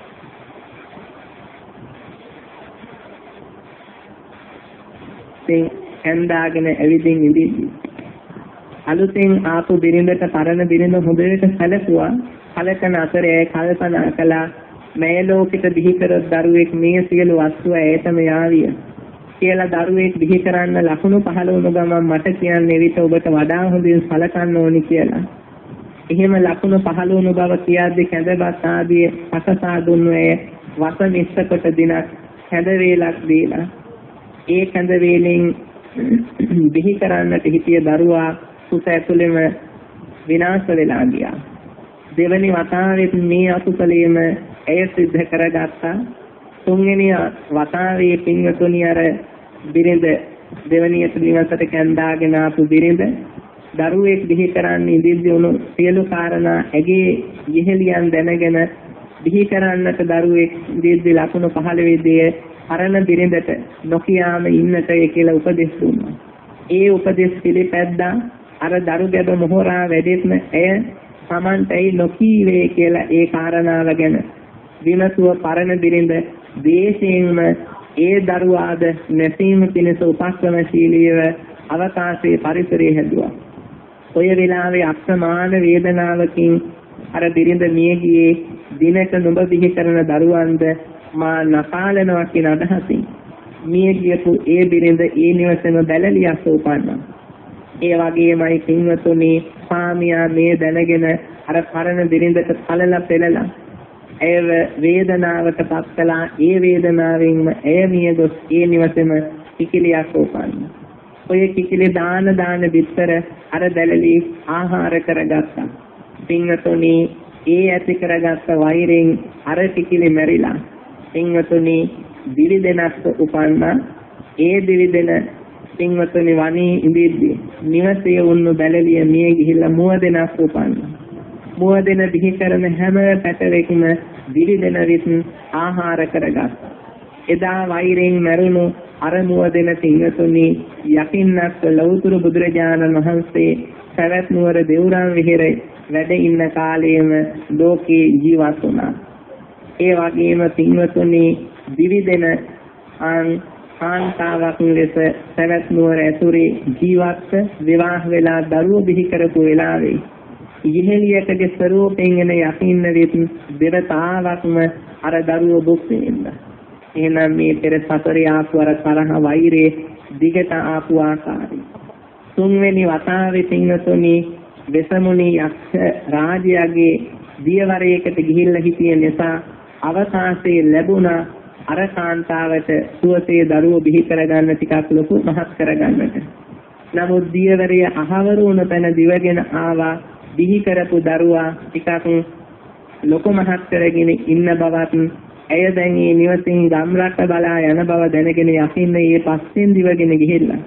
හැන්දාගෙන ඇවිදින් ඉඳිද්දී අලුතෙන් ආපු බිරිඳට පරණ බිරිඳ හොඳට සැලකුවා. කලකන අතරේ කල්පනා කළා මේ ලෝකෙට බිහි කරොත් දරුවෙක් මේ සියලු වස්තුව ඇයටම යාවිය කියලා දරුවෙක් බිහි කරන්න ලකුණු පහළ වුණු ගමන් මට කියන්නේ විත ඔබට වඩා හොඳින් සලකන්න ඕනි කියලා. එහෙම ලකුණු පහළ වුණු බව කියද්දී කැඳවත් ආදී අසසා දුන්නේ වස නිස්සකට දිනක් කැඳ වේලක් දීලා ඒ කැඳ වේලෙන් බිහි කරන්නට හිටිය දරුවා කුස ඇතුළෙම විනාශ වෙලා ගියා. දෙවනි වතාවෙත් මේ අකුසලයේම ඇය සිද්ධ කරගත්තා. තුන්වෙනි වතාවේ පින්වතුනි අර බිරිඳ දෙවනිය දිවසට කැඳාගෙන ආපු බිරිඳ දරුවෙක් බිහි කරන්න ඉදිරිය වුණු සියලු කාරණා ඇගේ ඉහෙලියන් දැනගෙන බිහි කරන්නට දරුවෙක් ඉදිරිය ලකුණු පහළ වෙදී අරණ බිරිඳට නොකියාම ඉන්නට කියලා උපදෙස් දුන්නා. ඒ උපදෙස් පිළිපැද්දා අර දරු ගැබ මොහොරා වැඩිත්ම ඇය සමන්තයි නොකීවේ කියලා ඒ කාරණාව ගැන විමසුව පරණ බිරිඳ දේශයෙන්ම ඒ දරුවාද නැසීම පිණිස උපක්‍රමශීලීව අවකාශයේ පරිසරයේ හැදුවා. ඔය වෙලාවේ අප්‍රමාණ වේදනාවකින් අර බිරිඳ මිය ගියේ දිනක නුඹ බිහි කරන දරුවන්ද මා නකාලනවා කියන අදහසින් මිය ගියපු ඒ බිරිඳ ඒ නිවසේම බැලලියක් උපන්නා. ඒ වගේමයි පින්වතුනි ස්වාමියා මේ දැනගෙන අර පරණ බිරිඳට පළලා පෙළලා ඇයව වේදනාවට පත් කළා. ඒ වේදනාවෙන්ම ඇය මිය ගොස් ඒ නිවසේම කිකිලියක් උපන්නා. ඔය කිකිලි දාන බිත්තර අර දැලලි ආහාර කරගත්තා. පින්වතුනි ඒ ඇති කරගත්ත වෛරයෙන් අර කිකිලි මැරිලා. පින්වතුනි දිවි දෙනක් උපන්නා. ඒ දිවි දෙන පින්වතුනි වනී ඉඳිද්දී නිවසේ වුණු බැලලිය මිය ගිහිල්ලා මුව දෙනක් උපන්නා. මුව දෙන බිහි කරන හැම පැටවෙක්ම දිවි දෙන විසින් ආහාර කරගත්තා. එදා වෛරයෙන් මැරුණු අර මුව දෙන පින්වතුනි යකින්නක් ලෞතර බුදුරජාණන් වහන්සේ සවැත් නුවර දෙවුරන් විහෙරේ වැඩ ඉන්න කාලයේම ලෝකේ ජීවත් වුණා. ඒ වගේම පින්වතුනි දිවි දෙන කාන්තාවක් ලෙස සවැත් නුවර ඇතුරේ ජීවත් විවාහ වෙලා දරුවෝ බිහි කරපු වෙලාවේ ඉහෙලියකගේ ස්වරූපයෙන් එන යකින්න විත් දෙවතාවක්ම අර දරුවෝ භුක්ති විඳා. එහෙනම් මේ පෙර සතරේ ආපු අර තරහ වෛරයේ දිගට ආපු ආකාරය. තුන්වෙනි වතාවේ පින්වතුනි වෙසමුණි යක්ෂ රාජයාගේ දියවරයකට ගිහිල්ලා හිටිය නිසා අවකාශයේ ලැබුණා අර කාන්තාවට සුවසේ දරුවෝ බිහි කරගන්න ටිකක් ලොකු මහත් කරගන්නට. නමුත් දියවරය අහවරු වුණ තැන දිවගෙන ආවා. බිහි කරපු දරුවා ටිකක් ලොකු මහත් කරගෙන ඉන්න බවත් ඇය දැන් මේ නිවසින් ගම්රට බලා යන බව දැනගෙන යකින්න මේ පස්සෙන් දිවගෙන ගිහිල්ලා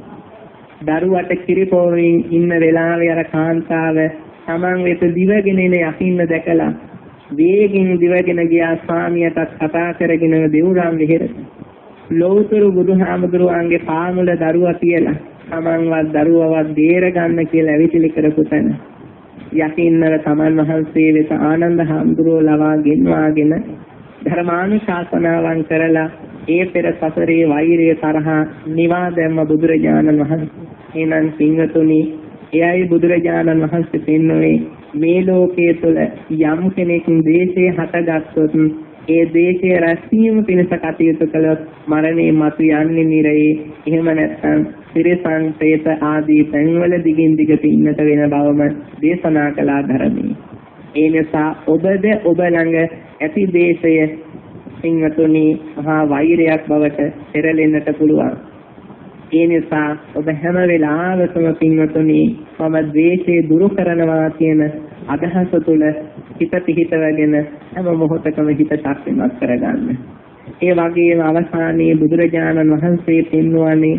දරුවට කිරිපොරින් ඉන්න වෙලාවේ අර කාන්තාව තමන් වෙත දිවගෙන එන යකින්න දැකලා වේගෙන් දිවගෙන ගියා. ස්වාමියාට කතා කරගෙන දෙවුරන් විහෙරට ලෞතර බුදුහාමුදුරුවන්ගේ පාමුල දරුවා කියලා තමන්වත් දරුවවත් දේර ගන්න කියලා ඇවිතිලි කරපු තැන යකින්නව තමන් වහන්සේ වෙත ආනන්ද හාමුදුරුවෝ ලවා ගෙන්වාගෙන ධර්මානුශාසනාවන් කරලා ඒ පෙර සසරේ වෛරය තරහ නිවා දැම්ම බුදුරජාණන් වහන්සේ. එනන් පින්වතුනි එයයි බුදුරජාණන් වහන්සේ පෙන්වන්නේ මේ ලෝකයේ තුල යම් කෙනෙක් දේශේ හටගත්තොත් ඒ දේශයේ රැස්වීම පිණිස කටයුතු කළොත් මරණය මතු යන්නේ නිරේ. එහෙම නැත්නම් සිරසං ප්‍රේත ආදී තැන්වල දිගින් දිගට ඉන්නට වෙන බවම දේශනා කළා ධර්මයේ. ඒ නිසා ඔබද ඔබ ළඟ ඇති දේශය පින්වතුනි මහා වෛරයක් බවට පෙරලෙන්නට පුළුවන්. ඒ නිසා ඔබ හැම වෙලාවකම පින්වතුනි මම ද්වේෂය දුරු කරනවා කියන අදහස තුළ හිත පිහිටවගෙන හැම මොහොතකම හිත ශක්තිමත් කරගන්න. ඒ වගේම අවසානයේ බුදුරජාණන් වහන්සේ පෙන්වන්නේ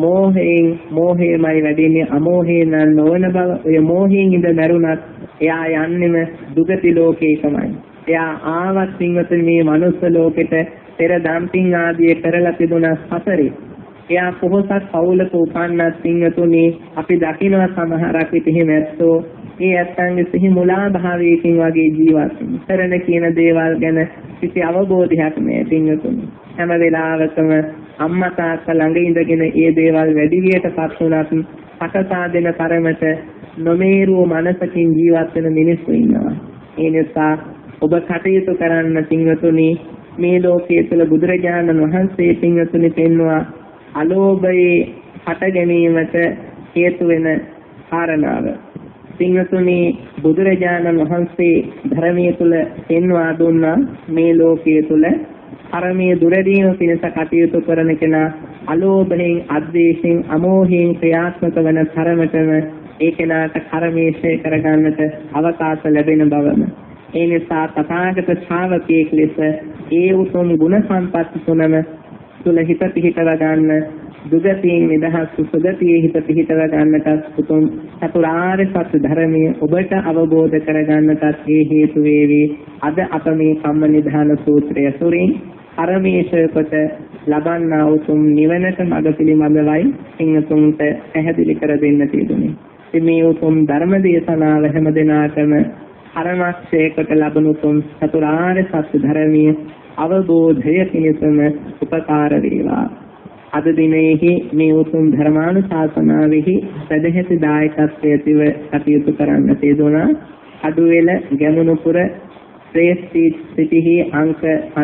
මෝහයමයි වැඩෙන්නේ අමෝහේ නොවන බව. ඔය මෝහයෙන් ඉඳ මරුණත් එයා යන්නෙම දුගති ලෝකේකමයි. එයා ආවත් පින්වතුනි මේ මනුස්ස ලෝකෙට පෙර දම්පින් ආදී කරලා තිබුණා සසරේ. එයා පොහොසත් පවුලක උපන්නත් පින්වතුනි අපි දකිනවා සමහරක් විට එහෙම ඇත්තෝ ඒ ඇත්තන්ගේ සිහි මුලා භාවයකින් වගේ ජීවත් කරන කියන දේවල් ගැන කිසි අවබෝධයක් නැහැ පින්වතුනි. හැම වෙලාවකම අම්මා තාත්තා ළඟ ඉඳගෙන ඒ දේවල් වැඩි වියටපත් වුණත් සකසා දෙන තරමට නොමේරුව මනසකින් ජීවත් වෙන මිනිස්සු ඉන්නවා. ඒ නිසා ඔබ කටයුතු කරන්න පින්වතුනි මේ ලෝකයේ තුල බුදුරජාණන් වහන්සේ පින්වතුනි පෙන්වුවා අලෝභයේ හට ගැනීමට හේතු වෙන කාරණාව. පින්වතුනි බුදුරජාණන් වහන්සේ ධර්මයේ තුල පෙන්වා දුන්නා මේ ලෝකයේ තුල අරමේ දුරදීම පිණිස කටයුතු කරන කෙනා අලෝභයෙන් අද්වේෂයෙන් අමෝහයෙන් ක්‍රියාත්මක වන තරමටම ඒ කෙනාට කර්මේශය කරගන්නට අවකාශ ලැබෙන බවම. ඒ නිසා තථාගත ශ්‍රාවකයෙක් ලෙස ඒ උතුම් ගුණ සම්පත් තුනම තුල හිත පිහිටව ගන්න දුගතියෙන් නිදහස් සුගතියේ හිත පිහිටව ගන්නට උතුම් චතුරාර්ය සත්‍ය ධර්මයේ ඔබට අවබෝධ කරගන්නටත් ඒ හේතු වේවි. අද අප මේ කම්ම නිධාන සූත්‍රය සුරින් අරමේශය කොට ලබන්නා උතුම් නිවනට මඟ පිළිබඳවයි සිංහතුන්ට පැහැදිලි කර දෙන්න තියෙන්නේ. මේ උතුම් ධර්ම දේශනාව හැම දිනකටම අරමක්ෂයකට ලැබුණ උතුම් චතුරාර්ය සත්‍ය ධර්මයේ අවබෝධය පිණිසම උපකාර වේවා. අද දිනෙහි මේ උතුම් ධර්මානුශාසනාවෙහි සදැහැති දායකත්වයේ තිව කටයුතු කරන්න තියදුනා. අඩුවෙල ගැමුණුපුර ශ්‍රේෂ්ඨ සිටිහි අංක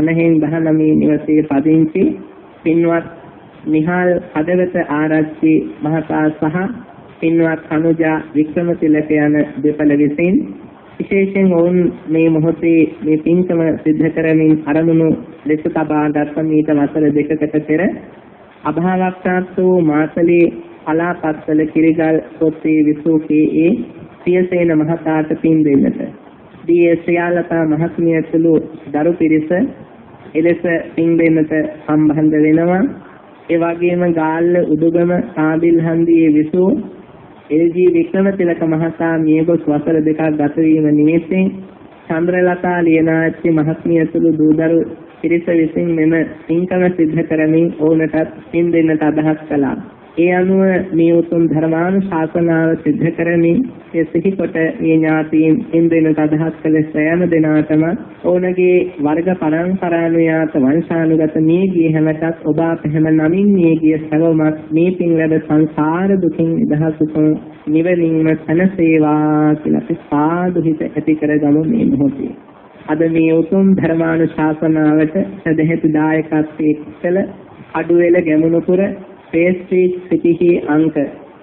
5019 නිවසේ පදිංචි පින්වත් නිහාල් හදවත ආරච්චි මහතා සහ පින්වත් කනුජා වික්‍රමතිලක යන දෙපළ විසින් විශේෂයෙන් ඔවුන් මේ මොහොතේ මේ පින්කම සිද්ධ කරමින් අරමුණු ලෙස තබා ගත්ත මීට වසර දෙකකට පෙර අභාවක්ෂාත් වූ මාතලේ පලාපත්තල කිරිගල් පොත්තේ විසූකේ පියසේන මහතාට පින් දෙන්නට දී ශ්‍රියාලතා මහත්මිය ඇතුළු දරු පිරිස එලෙස පින් දෙන්නට සම්බන්ධ වෙනවා. ඒ වගේම ගාල්ල උඩුගම සාබිල්හන්දියේ විසූ එල්.ජී. වික්‍රමතිලක මහතා මියගොස් වසර දෙකක් ගත වීම නිමිත්තෙන් චන්ද්‍රලතා ලියනාච්චි මහත්මිය ඇතුළු දූදරු පිරිස විසින් මෙම පින්කම සිද්ධ කරමින් ඕනට පින් දෙන්නට අදහස් කළා. ඒ අනුව මේ උතුම් ධර්මානුශාසනාව සිද්ධ කරමින් ඒ සිහිකොට මේ ඥාතීන් පින් දෙන්නට අදහස් කළ සෑම දෙනාටම ඕනගේ වර්ග පරම්පරානුයාත වංශානුගත මේ ගිය හැමතත් ඔබ අප හැම නමින් මේ ගිය සර්වමත් මේ පින් ලැබ සංසාර දුකින් නිදහසුකම් නිවනින්ම සැනසේවා කියලා අපි සාදු හිත ඇති කරගමු මේ මොහොතේ. අද මේ උතුම් ධර්මානුශාසනාවට සදහෙතු දායකත්වයේ කළ අඩුවෙල ගැමුණුපුර පේස්ට්‍රීට් සිටිහි අංක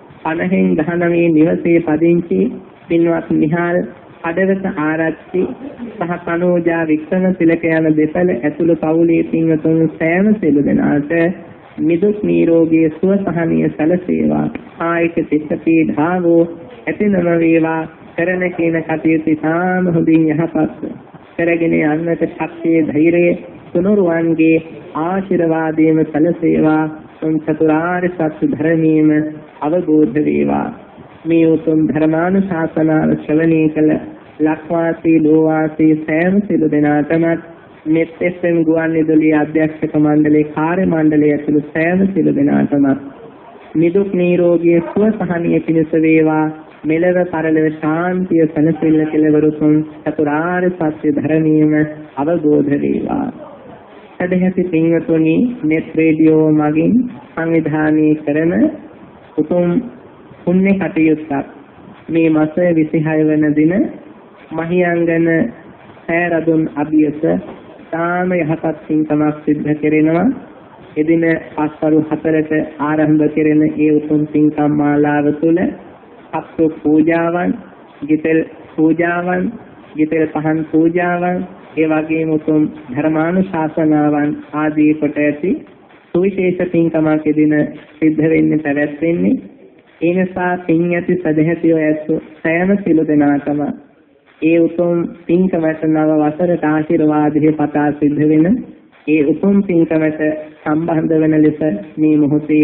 50-19 නිවසේ පදිංචි පින්වත් නිහාල් අඩවත ආරච්චි සහ කනෝජා වික්‍රමතිලක යන දෙපළ ඇතුළු පවුලේ පින්වතුන් සෑම සිළු දෙනාට නිදුක් නිරෝගී සුව සහනීය සැලසේවා. ආයක චිත්ත පීඩාවෝ ඇතිනම වේවා. කරන කියන කටයුතු සාම හොඳින් යහපත් කරගෙන යන්නට ශක්තිය ධෛර්යය තුනුරුවන්ගේ ආශිර්වාදයෙන් සැලසේවා. චතුරාර්ය සත්‍ය ධර්මයේම අවබෝධ වේවා. මේ උතුම් ධර්මානුශාසනාව ශ්‍රවණය කළ ලක්වාසී ලෝවාසී සෑම සිළු දෙනාටම මෙත්.එස්.එම් ගුවන්විදුලි අධ්‍යක්ෂක මණ්ඩලයේ කාර්ය මණ්ඩලය ඇතුළු සෑම සිළු දෙනාටම නිදුක් නිරෝගී සුව සහනීය පිණිස වේවා. මෙලව පරලොව ශාන්තිය සැනසෙල්ල කෙලවරුතුම් චතුරාර්ය සත්‍ය ධර්මයේම අවබෝධ වේවා. සදහැති පින්වතුනි, නෙත් රේඩියෝ මගින් සංවිධානය කරන උතුම් පුණ්‍ය කටයුත්තක් මේ මාස 26 වන දින මහියංගන සෑරදුන් අභියස තාම යහපත් පින්කමක් සිද්ධ කෙරෙනවා. එදින පස්වරු 4ට ආරම්භ කෙරෙන ඒ උතුම් පින්කම් මාලාව තුළ සත්ව පූජාවන්, ගිතෙල් පූජාවන්, ගිතෙල් පහන් පූජාවන්, ඒ වගේම උතුම් ධර්මානුශාසනාවන් ආදී කොට ඇති සුවිශේෂ පින්කමක් එදින සිද්ධ වෙන්නේ පැවැත්වෙන්නේ. ඒ නිසා පින් ඇති සදහැතිව ඇතු සෑම සිළු දෙනාටම ඒ උතුම් පින්කමට නව වසරට ආශිර්වාදයේ පතා සිද්ධ වෙන ඒ උතුම් පින්කමට සම්බන්ධ වන ලෙස මේ මොහොතේ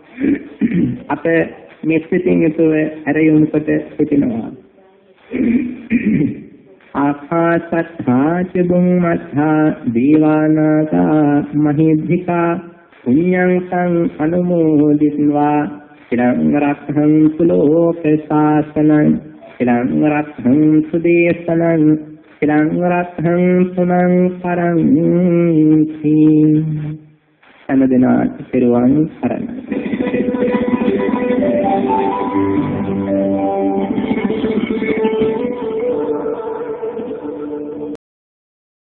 අප මෙත්සිතින් යුතුව ඇරයුම් කොට සිටිනවා. ආකාශත්ථා ච බුම්මත්ථා දීවානාගා මහිද්దికා පුඤ්ඤං සං අනුමෝදිත්වා චිරං රක්ඛන්තු ලෝක ශාසනං චිරං රක්ඛන්තු දේශනං චිරං රක්ඛන්තු මං පරං සී. හැම දිනක් පෙරවන් සරණයි.